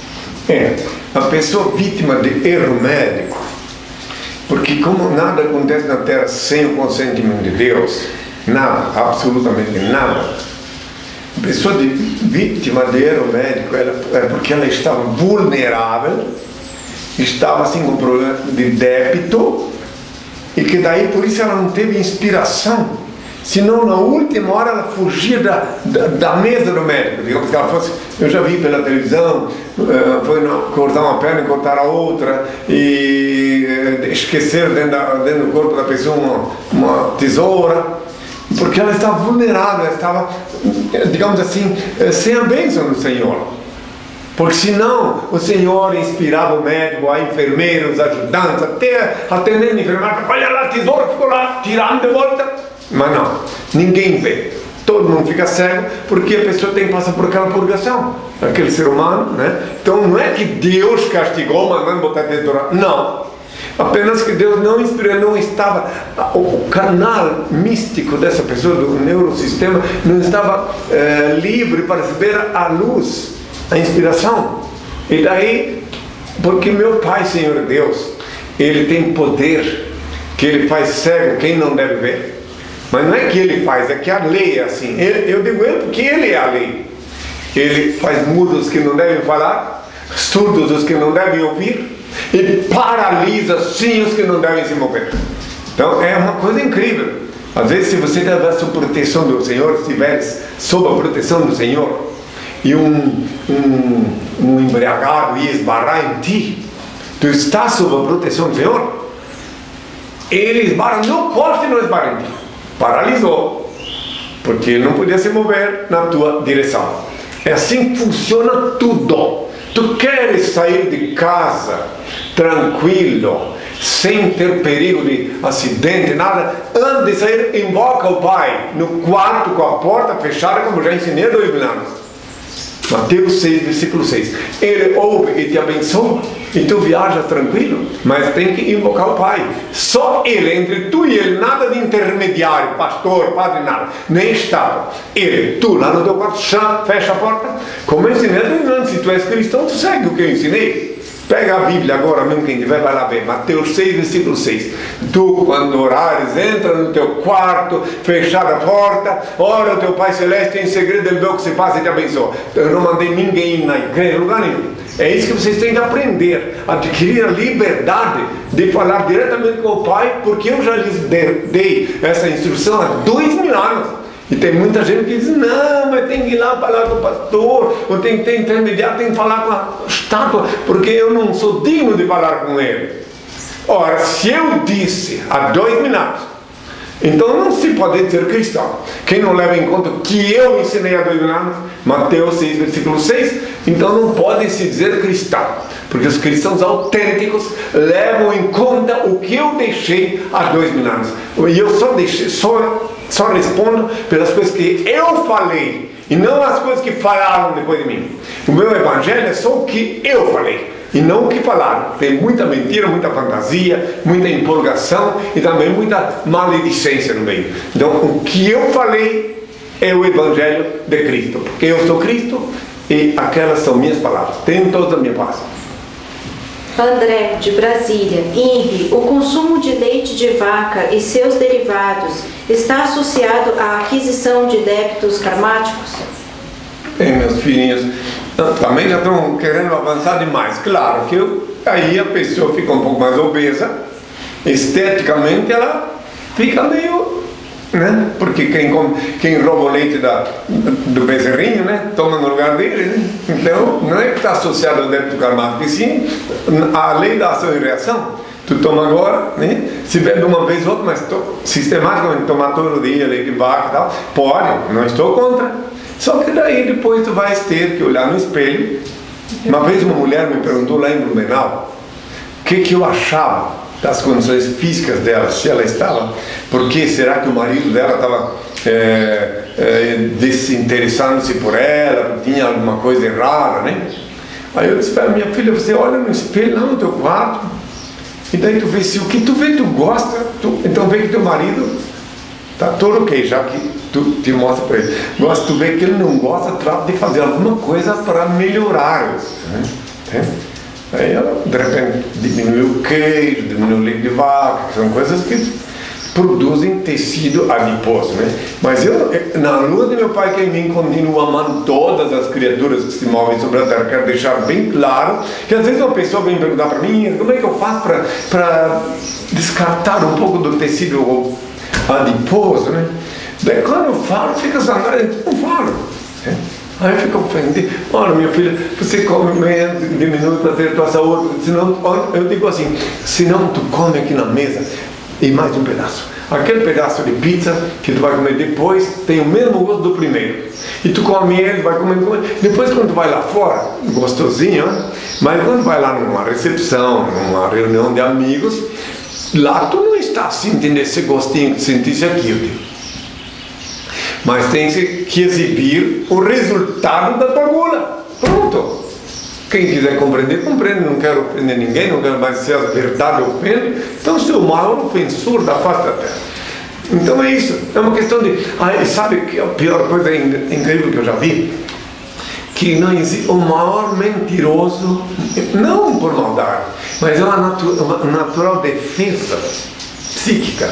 A pessoa vítima de erro médico, porque como nada acontece na Terra sem o consentimento de Deus, nada, absolutamente nada, a pessoa vítima de erro médico é porque ela estava vulnerável, estava assim com problema de débito, e que daí por isso ela não teve inspiração, senão na última hora ela fugia da mesa do médico. Digamos que ela fosse, eu já vi pela televisão, foi cortar uma perna e cortar a outra, e esquecer dentro do corpo da pessoa uma tesoura, porque ela estava vulnerável, ela estava, digamos assim, sem a bênção do Senhor. Porque senão o Senhor inspirava o médico, a enfermeira, os ajudantes, até atendendo a enfermeira, olha lá a tesoura, ficou lá, tirando de volta. Mas não, ninguém vê. Todo mundo fica cego porque a pessoa tem que passar por aquela purgação, aquele ser humano, né? Então não é que Deus castigou mandando botar tesoura, não. Apenas que Deus não inspirou, não estava, o canal místico dessa pessoa, do neurosistema, não estava livre para receber a luz, a inspiração. E daí, porque meu Pai, Senhor Deus, Ele tem poder, que Ele faz cego quem não deve ver. Mas não é que Ele faz, é que a lei é assim. Eu digo Ele porque Ele é a lei. Ele faz mudos que não devem falar, surdos os que não devem ouvir, e paralisa sim os que não devem se mover. Então é uma coisa incrível. Às vezes, se você tiver sob proteção do Senhor, se estiveres sob a proteção do Senhor, e um embriagado ia esbarrar em ti, tu estás sob a proteção do Senhor, ele esbarra no poste e não esbarra em ti, paralisou, porque ele não podia se mover na tua direção. É assim que funciona tudo. Tu queres sair de casa tranquilo, sem ter perigo de acidente, nada, antes de sair, invoca o Pai no quarto com a porta fechada, como já ensinei há 2 mil anos. Mateus 6, versículo 6. Ele ouve e te abençoa, e tu viajas tranquilo, mas tem que invocar o Pai. Só Ele, entre tu e Ele, nada de intermediário, pastor, padre, nada, nem Estado. Ele, tu lá no teu quarto, fecha a porta, como eu ensinei, se tu és cristão, tu segue o que eu ensinei. Pega a Bíblia agora mesmo, quem tiver vai lá ver, Mateus 6, versículo 6. Tu, quando orares, entra no teu quarto, fechar a porta, ora o teu Pai Celeste, em segredo Ele vê o que se passa e te abençoa. Eu não mandei ninguém ir na igreja, lugar nenhum. É isso que vocês têm que aprender, adquirir a liberdade de falar diretamente com o Pai, porque eu já lhes dei essa instrução há 2 mil anos. E tem muita gente que diz, não, mas tem que ir lá falar com o pastor, ou tem que ter intermediário, tem que falar com a estátua, porque eu não sou digno de falar com ele. Ora, se eu disse há 2 mil anos Então não se pode ser cristão quem não leva em conta o que eu ensinei há 2000 anos, Mateus 6, versículo 6. Então não pode se dizer cristão, porque os cristãos autênticos levam em conta o que eu deixei há 2000 anos. E eu só respondo pelas coisas que eu falei e não as coisas que falaram depois de mim. O meu evangelho é só o que eu falei e não o que falaram. Tem muita mentira, muita fantasia, muita empolgação e também muita maledicência no meio. Então o que eu falei é o evangelho de Cristo, porque eu sou Cristo e aquelas são minhas palavras. Tenham toda a minha paz. André, de Brasília. Henri, o consumo de leite de vaca e seus derivados está associado à aquisição de débitos karmáticos? Meus filhinhos também já estão querendo avançar demais. Claro que aí a pessoa fica um pouco mais obesa, esteticamente ela fica meio, né? Porque quem rouba o leite do bezerrinho, né? Toma no lugar dele, né? Então não é que está associado ao débito karmático, e sim a lei da ação e reação. Tu toma agora, né? Se bebe uma vez ou outra, mas sistematicamente tomar todo dia leite de vaca e tal, pode, não estou contra. Só que daí depois tu vais ter que olhar no espelho. Uma vez uma mulher me perguntou lá em Blumenau o que eu achava das condições físicas dela, se ela estava, porque será que o marido dela estava desinteressando-se por ela, tinha alguma coisa errada, né? Aí eu disse para minha filha, você olha no espelho lá no teu quarto e daí tu vê, se o que tu vê tu gosta, então vê que teu marido está todo ok, já que tu te mostra para ele. Mas tu vê que ele não gosta, trata de fazer alguma coisa para melhorar isso, né? Aí ela de repente diminuiu o queijo, diminuiu o leite de vaca, que são coisas que produzem tecido adiposo, né? Mas eu, na lua de meu Pai que em mim, continuo amando todas as criaturas que se movem sobre a terra. Quero deixar bem claro que às vezes uma pessoa vem perguntar para mim, como é que eu faço para descartar um pouco do tecido adiposo, né? Daí quando eu falo, fica zangado, eu não falo, né? Aí eu fico ofendido. Olha, minha filha, você come menos, diminui para ter a tua saúde. Senão, eu digo assim, se não tu come aqui na mesa e mais um pedaço. Aquele pedaço de pizza que tu vai comer depois tem o mesmo gosto do primeiro. E tu come ele, vai comer. Depois quando tu vai lá fora, gostosinho, né? Mas quando vai lá numa recepção, numa reunião de amigos, lá tu não está sentindo esse gostinho que sentisse aquilo. Mas tem que exibir o resultado da tua gula. Pronto. Quem quiser compreender, compreende. Não quero ofender ninguém, não quero mais ser a verdade ofende. Então sou o maior ofensor da face da terra. Então é isso. É uma questão de... sabe que a pior coisa incrível que eu já vi? Que não existe o maior mentiroso, não por maldade, mas é uma natural defesa psíquica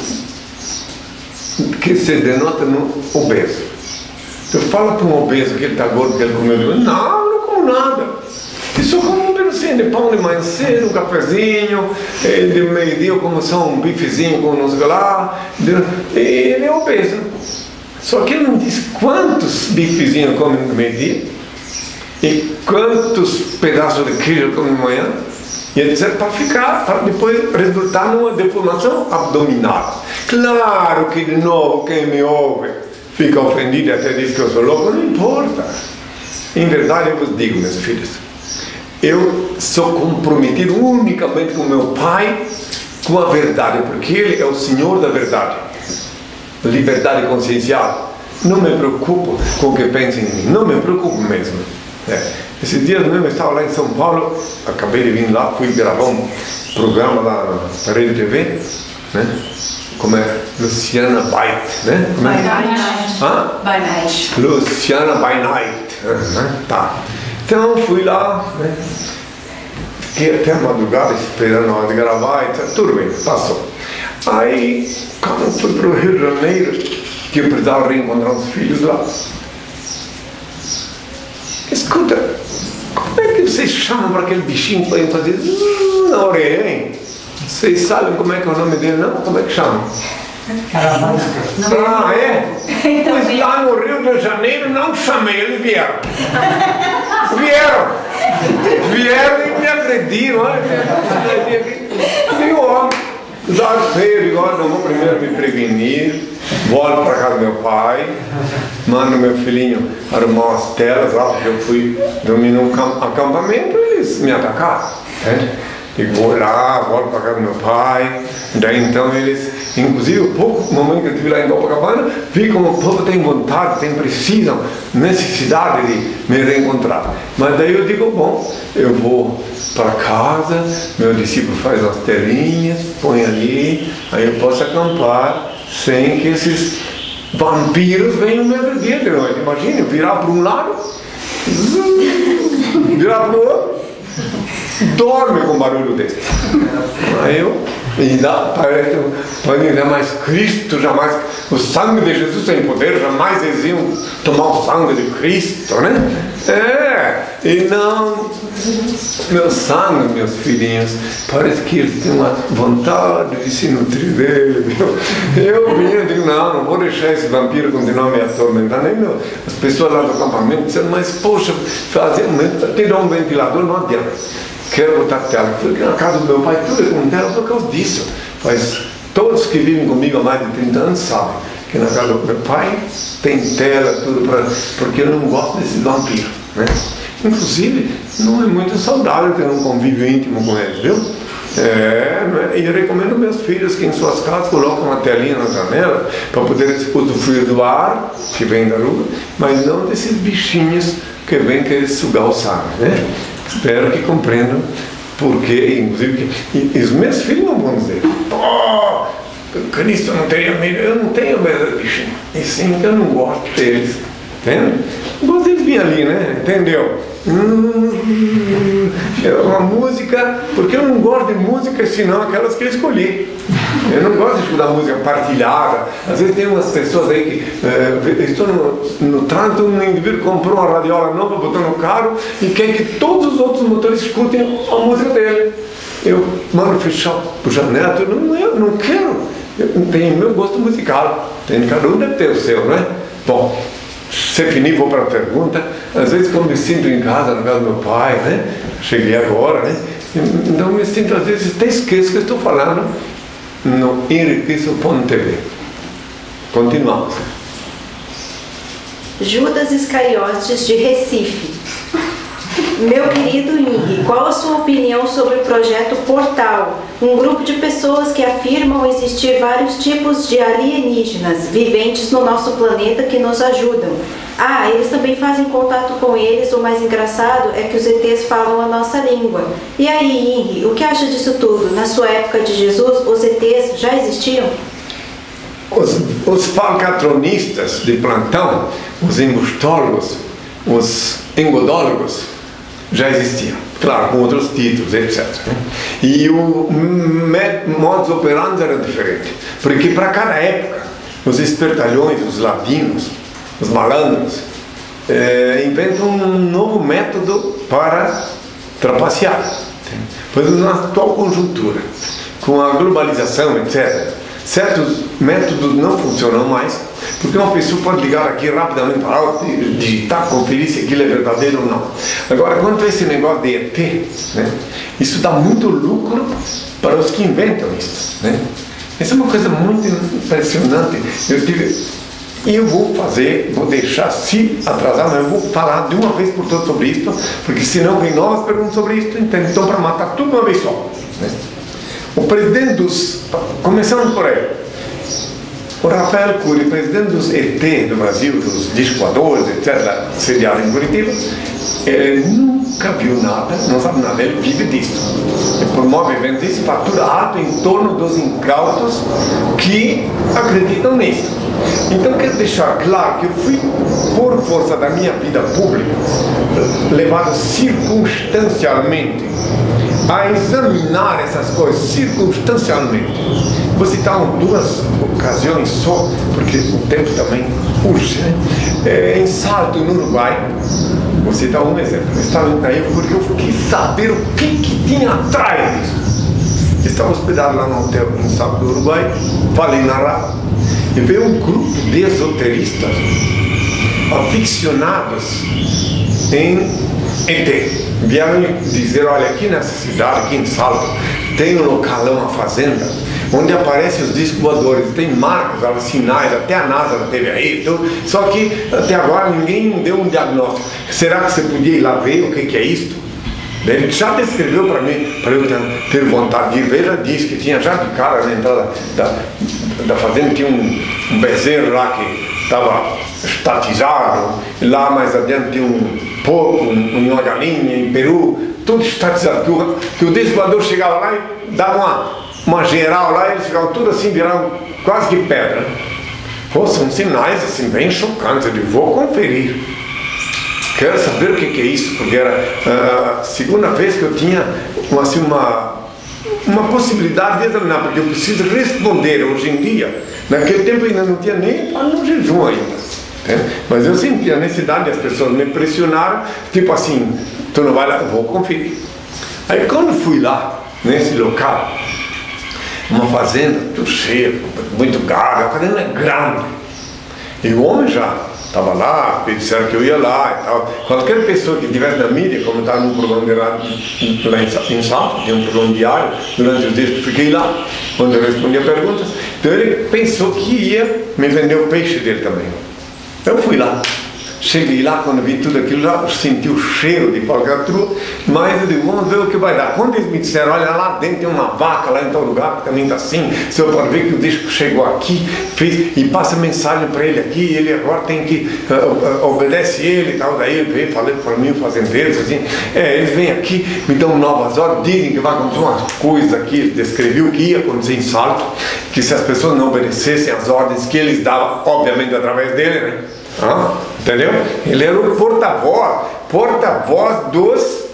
que se denota no obeso. Tu fala para um obeso que ele está gordo, que ele comeu, não como nada. Isso como um pedacinho de pão de manhã cedo, um cafezinho, de meio-dia eu como só um bifezinho com não sei o que lá, e ele é obeso. Só que ele não diz quantos bifezinhos come no meio-dia e quantos pedaços de queijo come de manhã. E ele diz para depois resultar numa deformação abdominal. Claro que de novo quem me ouve fica ofendido e até diz que eu sou louco, não importa. Em verdade eu vos digo, meus filhos, eu sou comprometido unicamente com meu Pai, com a verdade, porque Ele é o Senhor da verdade. Liberdade consciencial. Não me preocupo com o que pensem em mim, não me preocupo mesmo. Esses dias mesmo eu estava lá em São Paulo, acabei de vir lá, fui gravar um programa lá na Rede TV, né? Como é? Luciana Bait, né? Como é? By Night. Luciana by Night. Tá. Então fui lá, né? Fiquei até a madrugada esperando a hora de gravar e tudo bem, passou. Aí, quando fui para o Rio de Janeiro, que eu precisava reencontrar os filhos lá. Escuta, como é que vocês chamam para aquele bichinho para fazer na orelha, hein? Vocês sabem como é que é o nome dele, não? Como é que chama? Ah, é? Pois lá no Rio de Janeiro não chamei, eles vieram. Vieram e me agrediram, olha. Viu, ó. Dá feio, digo, olha, não vou primeiro me prevenir, volto para casa do meu pai, mando meu filhinho arrumar umas telas lá, porque eu fui dormir num acampamento e eles me atacaram. Digo, vou lá, volto para casa do meu pai, daí então eles, inclusive o pouco momento que eu estive lá em Copacabana, vi como o povo tem vontade, precisam, necessidade de me reencontrar. Mas daí eu digo, bom, eu vou para casa, meu discípulo faz as telinhas, põe ali, aí eu posso acampar sem que esses vampiros venham me agredir de noite. Imagina, virar para um lado, virar para o outro, dorme com um barulho desse. Aí eu, e lá parece, pode dizer, mas Cristo jamais, o sangue de Jesus tem poder, jamais eles iam tomar o sangue de Cristo, né? E não, meu sangue, meus filhinhos, parece que eles têm uma vontade de se nutrir dele. Eu vinha e digo, não vou deixar esse vampiro continuar me atormentando. Aí, as pessoas lá do acampamento disseram, mas poxa, tirar um ventilador não adianta. Quero botar tela, porque na casa do meu pai tudo é com tela por causa disso. Mas todos que vivem comigo há mais de 30 anos sabem que na casa do meu pai tem tela, tudo, porque eu não gosto desses vampiros, né? Inclusive, não é muito saudável ter um convívio íntimo com eles, viu? E eu recomendo meus filhos que em suas casas colocam uma telinha na janela para poder usufruir do ar que vem da rua, mas não desses bichinhos que vêm querer sugar o sangue, né? Espero que compreendam porque, inclusive, e os meus filhos não vão dizer, Cristo não teria medo, eu não tenho medo de bichinho, e sim que eu não gosto deles, entende? Gosto deles vir ali, né? Entendeu? Uma música, porque eu não gosto de música senão aquelas que eu escolhi. Eu não gosto de escutar música partilhada. Às vezes tem umas pessoas aí que estou no trânsito, um indivíduo comprou uma radiola nova, botou no carro e quer que todos os outros motores escutem a música dele. Eu mando fechar a janela, eu não quero. Eu tenho meu gosto musical, cada um deve ter o seu, não é? Bom, se finir, vou para a pergunta. Às vezes quando me sinto em casa, na casa do meu pai, né? Cheguei agora, né? Então me sinto, às vezes até esqueço que estou falando no Enriqueço.tv. Continuamos. Judas Iscariotes de Recife. Meu querido Henri, qual a sua opinião sobre o projeto Portal? Um grupo de pessoas que afirmam existir vários tipos de alienígenas viventes no nosso planeta que nos ajudam. Eles também fazem contato com eles. O mais engraçado é que os ETs falam a nossa língua. E aí, Henri, o que acha disso tudo? Na sua época de Jesus, os ETs já existiam? Os falcatronistas de plantão, os embustólogos, os engodólogos, já existiam, claro, com outros títulos, etc. E o modus operandi era diferente, porque para cada época, os espertalhões, os ladinos, os malandros, inventam um novo método para trapacear. Pois na atual conjuntura, com a globalização, etc., certos métodos não funcionam mais, porque uma pessoa pode ligar aqui rapidamente para lá, digitar, conferir se aquilo é verdadeiro ou não. Agora, quanto a esse negócio de ET, né, isso dá muito lucro para os que inventam isso, né? Essa é uma coisa muito impressionante. Eu vou deixar, se atrasar, mas eu vou falar de uma vez por todas sobre isso, porque senão vem novas perguntas sobre isso, então para matar tudo de uma vez só, né? O presidente começando por ele, o Rafael Cury, presidente dos ET do Brasil, dos discoadores, etc., sediado em Curitiba, ele nunca viu nada, não sabe nada, ele vive disso. Ele promove eventos e fatura alto em torno dos incautos que acreditam nisso. Então, quero deixar claro que eu fui, por força da minha vida pública, levado circunstancialmente a examinar essas coisas circunstancialmente. Vou citar duas ocasiões só, porque o tempo também urge, né? Em Salto, no Uruguai, vou citar um exemplo. Eu estava em Itaí porque eu quis saber o que tinha atrás disso. Estava hospedado lá no hotel em Salto do Uruguai, falei na rádio, e veio um grupo de esoteristas aficionados em ET. Vieram dizer, olha, aqui nessa cidade, aqui em Salto, tem um localão, uma fazenda, onde aparecem os discos voadores, tem marcas, sinais, até a NASA teve aí, tudo. Só que até agora ninguém deu um diagnóstico. Será que você podia ir lá ver o que é isto? Ele já descreveu para mim, para eu ter vontade de ir ver, já disse que tinha já de cara na entrada da fazenda, tinha um bezerro lá que estava estatizado, lá mais adiante tinha um porco, uma galinha em Peru, tudo estatizado, que o disco voador chegava lá e dava uma geral lá, e eles ficavam tudo assim, viravam quase que pedra. Pô, são sinais assim bem chocantes, eu digo, vou conferir. Quero saber o que é isso, porque era a segunda vez que eu tinha assim, uma possibilidade de examinar, porque eu preciso responder hoje em dia. Naquele tempo ainda não tinha nem no jejum ainda. Mas eu senti a necessidade, as pessoas me pressionaram, tipo assim, tu não vai lá, eu vou conferir. Aí quando fui lá, nesse local, uma fazenda, tudo cheio, muito gado, a fazenda é grande. E o homem já estava lá, disseram que eu ia lá e tal. Qualquer pessoa que estivesse na mídia, como estava num programa lá em Salto, tinha um programa diário, durante os dias que fiquei lá, quando eu respondia perguntas, então ele pensou que ia me vender o peixe dele também. Eu fui lá. Cheguei lá, quando vi tudo aquilo lá, senti o cheiro de falcatrua, mas eu digo, vamos ver o que vai dar. Quando eles me disseram, olha lá dentro tem uma vaca lá em tal lugar, que também está assim, o senhor pode ver que o disco chegou aqui, fez, e passa mensagem para ele aqui, ele agora tem que, obedece ele e tal, daí ele veio, falei para mim, o fazendeiro, assim, eles vêm aqui, me dão novas ordens, dizem que vai acontecer umas coisas aqui, ele descreveu o que ia acontecer em Salto, que se as pessoas não obedecessem as ordens que eles davam, obviamente através dele, né? Entendeu? Ele era o porta-voz dos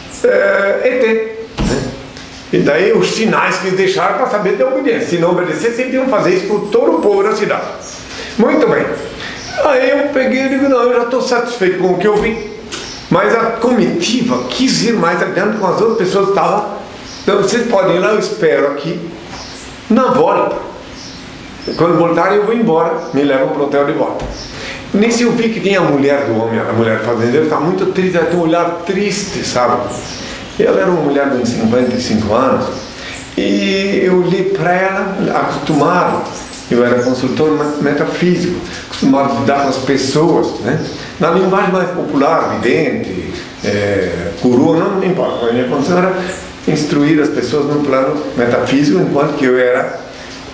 ET, né? E daí os sinais que eles deixaram para saber da obediência. Se não obedecessem, eles iam fazer isso com todo o povo da cidade. Muito bem. Aí eu peguei e digo, não, eu já estou satisfeito com o que eu vi. Mas a comitiva quis ir mais adiante com as outras pessoas que estavam. Então vocês podem ir lá, eu espero aqui. Na volta, quando voltarem eu vou embora, me levam para o hotel de volta. Nisso eu vi que tinha a mulher do homem, a mulher fazendeira, estava muito triste, ela tinha um olhar triste, sabe? Ela era uma mulher de uns 55 anos, e eu olhei para ela, acostumado, eu era consultor metafísico, acostumado a lidar com as pessoas, né? Na linguagem mais popular, vidente, guru, não importa, a minha condição era instruir as pessoas no plano metafísico, enquanto que eu era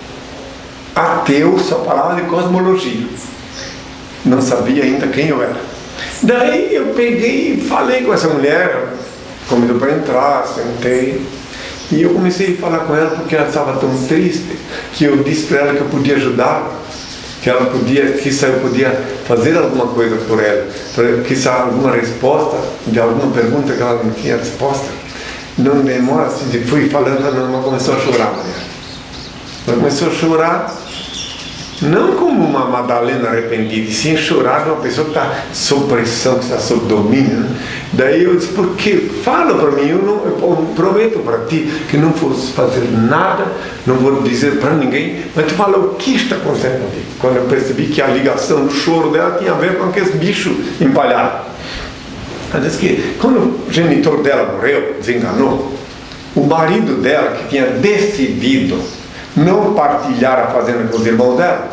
ateu, só falava de cosmologia. Não sabia ainda quem eu era. Daí eu peguei e falei com essa mulher, convidou para entrar, sentei, e eu comecei a falar com ela porque ela estava tão triste que eu disse para ela que eu podia ajudá-la, que ela podia, que eu podia fazer alguma coisa por ela, que alguma resposta de alguma pergunta que ela não tinha resposta. Não demora assim, fui falando, ela começou a chorar. Ela começou a chorar. Não como uma Madalena arrependida, e sim chorar de uma pessoa que está sob pressão, que está sob domínio. Né? Daí eu disse, por quê? Fala para mim, eu prometo para ti que não vou fazer nada, não vou dizer para ninguém, mas tu fala o que está acontecendo aqui. Quando eu percebi que a ligação do choro dela tinha a ver com aqueles bichos empalhados. Ela disse que quando o genitor dela morreu, desenganou, o marido dela, que tinha decidido não partilhar a fazenda com os irmãos dela,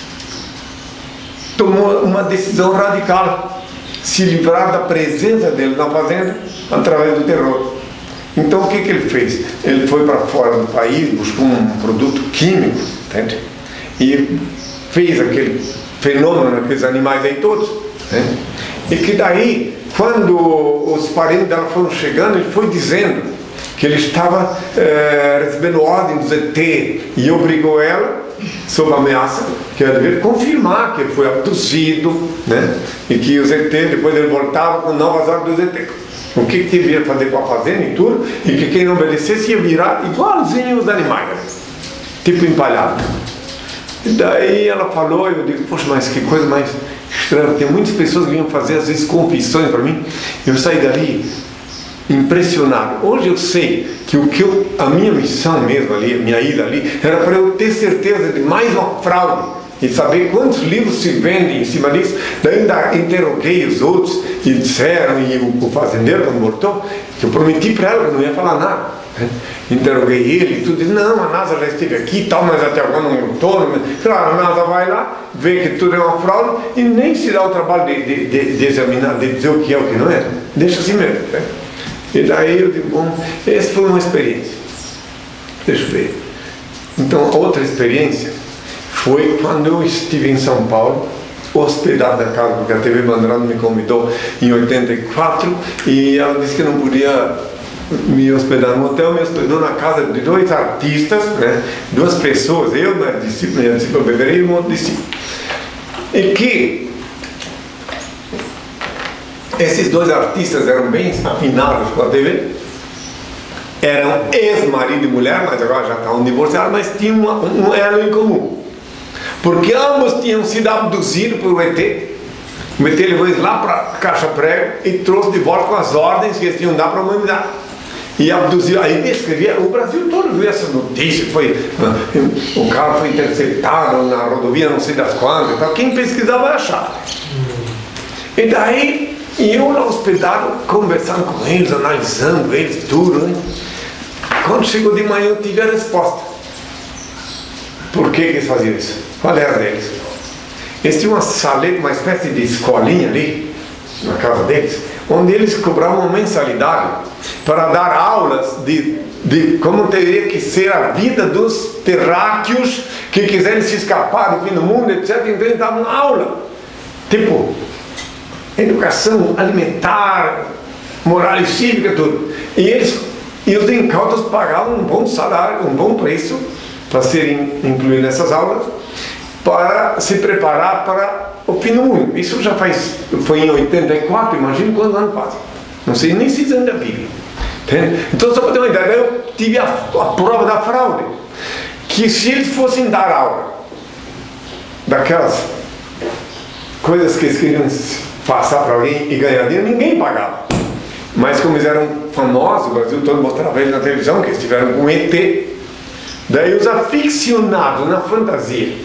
tomou uma decisão radical, se livrar da presença dele na fazenda através do terror. Então o que ele fez? Ele foi para fora do país, buscou um produto químico, entende? E fez aquele fenômeno naqueles animais aí todos, né? E que daí, quando os parentes dela foram chegando, ele foi dizendo que ele estava recebendo ordem do ET e obrigou ela, sob ameaça, que ela devia confirmar que ele foi abduzido, né? E que os ET, depois ele voltava com novas ordens dos ET. O que devia fazer com a fazenda e tudo, e que quem não obedecesse ia virar igualzinho os animais, né? Tipo empalhado. E daí ela falou, eu digo, poxa, mas que coisa mais estranha, tem muitas pessoas que vinham fazer às vezes confissões para mim, eu saí dali impressionado. Hoje eu sei que a minha missão mesmo ali, a minha ida ali, era para eu ter certeza de mais uma fraude e saber quantos livros se vendem em cima disso. Daí ainda interroguei os outros e disseram, e o fazendeiro quando voltou, que eu prometi para ela que não ia falar nada. Interroguei ele e tudo, disse, não, a NASA já esteve aqui e tal, mas até agora não voltou. Claro, a NASA vai lá, vê que tudo é uma fraude e nem se dá o trabalho de examinar, de dizer o que é o que não é. Deixa assim mesmo. E daí eu digo, bom, essa foi uma experiência. Deixa eu ver. Então, outra experiência foi quando eu estive em São Paulo, hospedado na casa, porque a TV Bandeirante me convidou em 84 e ela disse que não podia me hospedar no hotel, me hospedou na casa de dois artistas, né? Duas pessoas, eu, minha discípula Beverei e um outro discípulo. E que esses dois artistas eram bem afinados com a TV, eram ex-marido e mulher, mas agora já estavam divorciados, mas tinham um elo em comum. Porque ambos tinham sido abduzidos por ET. O ET levou eles lá para a caixa prego e trouxe de volta com as ordens que eles tinham dado para a humanidade. E abduziu, aí descrevia, o Brasil todo viu essa notícia, o cara foi interceptado na rodovia não sei das quantas e tal. Quem pesquisar vai achar. E daí, eu lá hospedado, conversando com eles, analisando eles, tudo, né? Quando chegou de manhã eu tive a resposta. Por que eles faziam isso? Qual era deles? Eles tinham uma saleta, uma espécie de escolinha ali, na casa deles, onde eles cobravam uma mensalidade para dar aulas de como teria que ser a vida dos terráqueos que quiserem se escapar do fim do mundo, etc. Então eles davam aula, tipo, educação alimentar, moral e cívica, tudo. E os incautos pagavam um bom salário, um bom preço para serem incluídos nessas aulas, para se preparar para o fim do mundo. Isso já foi em 84, imagina quantos anos faz. Não sei nem se ainda vive. Então, só para ter uma ideia, eu tive a prova da fraude. Que se eles fossem dar aula daquelas coisas que eles queriam passar para alguém e ganhar dinheiro, ninguém pagava. Mas como eles eram famosos, o Brasil todo mostrava eles na televisão, que eles estiveram com ET, daí os aficionados na fantasia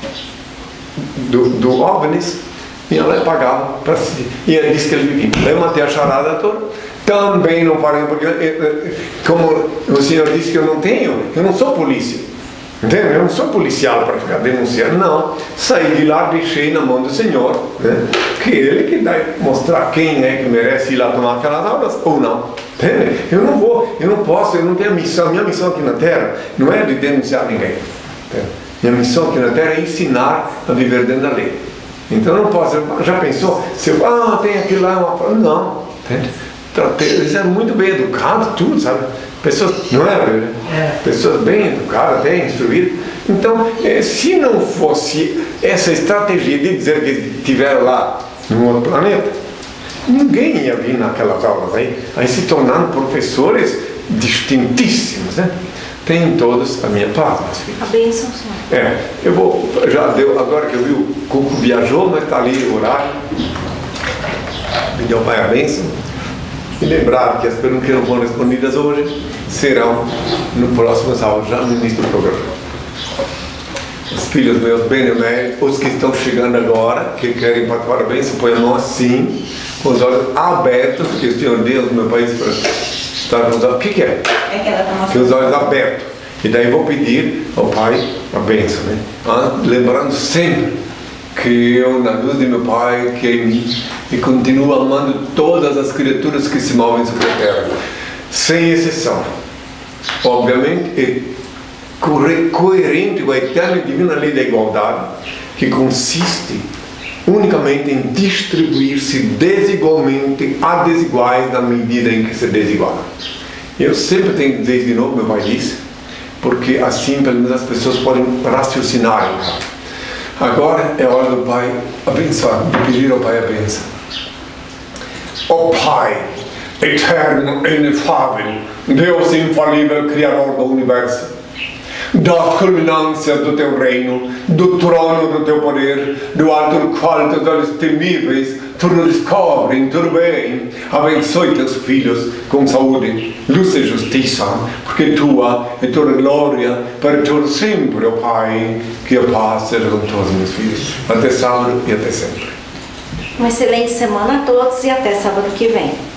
do OVNIs iam lá e pagavam para assistir. E ele disse que eles viviam. Daí eu matei a charada toda. Também não parei, porque como o senhor disse que eu não sou polícia. Entende? Eu não sou policial para ficar denunciando, não. Saí de lá, deixei na mão do senhor, né? Que ele que vai mostrar quem é que merece ir lá tomar aquelas aulas ou não. Entende? Eu não posso, eu não tenho missão. Minha missão aqui na Terra não é de denunciar ninguém. Entende? Minha missão aqui na Terra é ensinar a viver dentro da lei. Então eu não posso. Já pensou? Se eu tem aquilo lá, não. Entende? Eles eram muito bem educados, tudo, sabe? Pessoas, não é? Pessoas bem educadas, bem instruídas. Então, se não fosse essa estratégia de dizer que estiveram lá num outro planeta, ninguém ia vir naquelas aulas aí se tornando professores distintíssimos, né? Tem todos a minha paz, meus filhos. A bênção, senhor. Eu vou, já deu, agora que eu vi o Cuco viajou, mas está ali o horário. Me deu pai a bênção. E lembrar que as perguntas que não foram respondidas hoje serão no próximo sábado, já no início do programa. Os filhos meus beneméritos, os que estão chegando agora, que querem participar da bênção, põem a mão assim, com os olhos abertos, porque o Senhor Deus, meu país, está com os olhos. O que é? É que ela está mostrando. Que os olhos abertos. E daí vou pedir ao Pai a bênção, né? Lembrando sempre que eu, na luz de meu Pai, que é em mim, e continuo amando todas as criaturas que se movem sobre a terra, sem exceção. Obviamente, é coerente com a eterna e divina lei da igualdade, que consiste unicamente em distribuir-se desigualmente a desiguais na medida em que se desigualam. Eu sempre tenho que dizer de novo, meu Pai disse, porque assim pelo menos as pessoas podem raciocinar. Agora é hora do Pai abençoar, de pedir ao Pai a bênção. Ó Pai, eterno e inefável, Deus infalível, Criador do Universo, das culminâncias do Teu reino, do trono do Teu poder, do alto do qual Teus olhos temíveis tudo descobrem, tudo bem. Abençoe Teus filhos com saúde, luz e justiça, porque Tua é toda glória para todo sempre, ó Pai. Que a paz seja com todos meus filhos, até sábado e até sempre. Uma excelente semana a todos e até sábado que vem.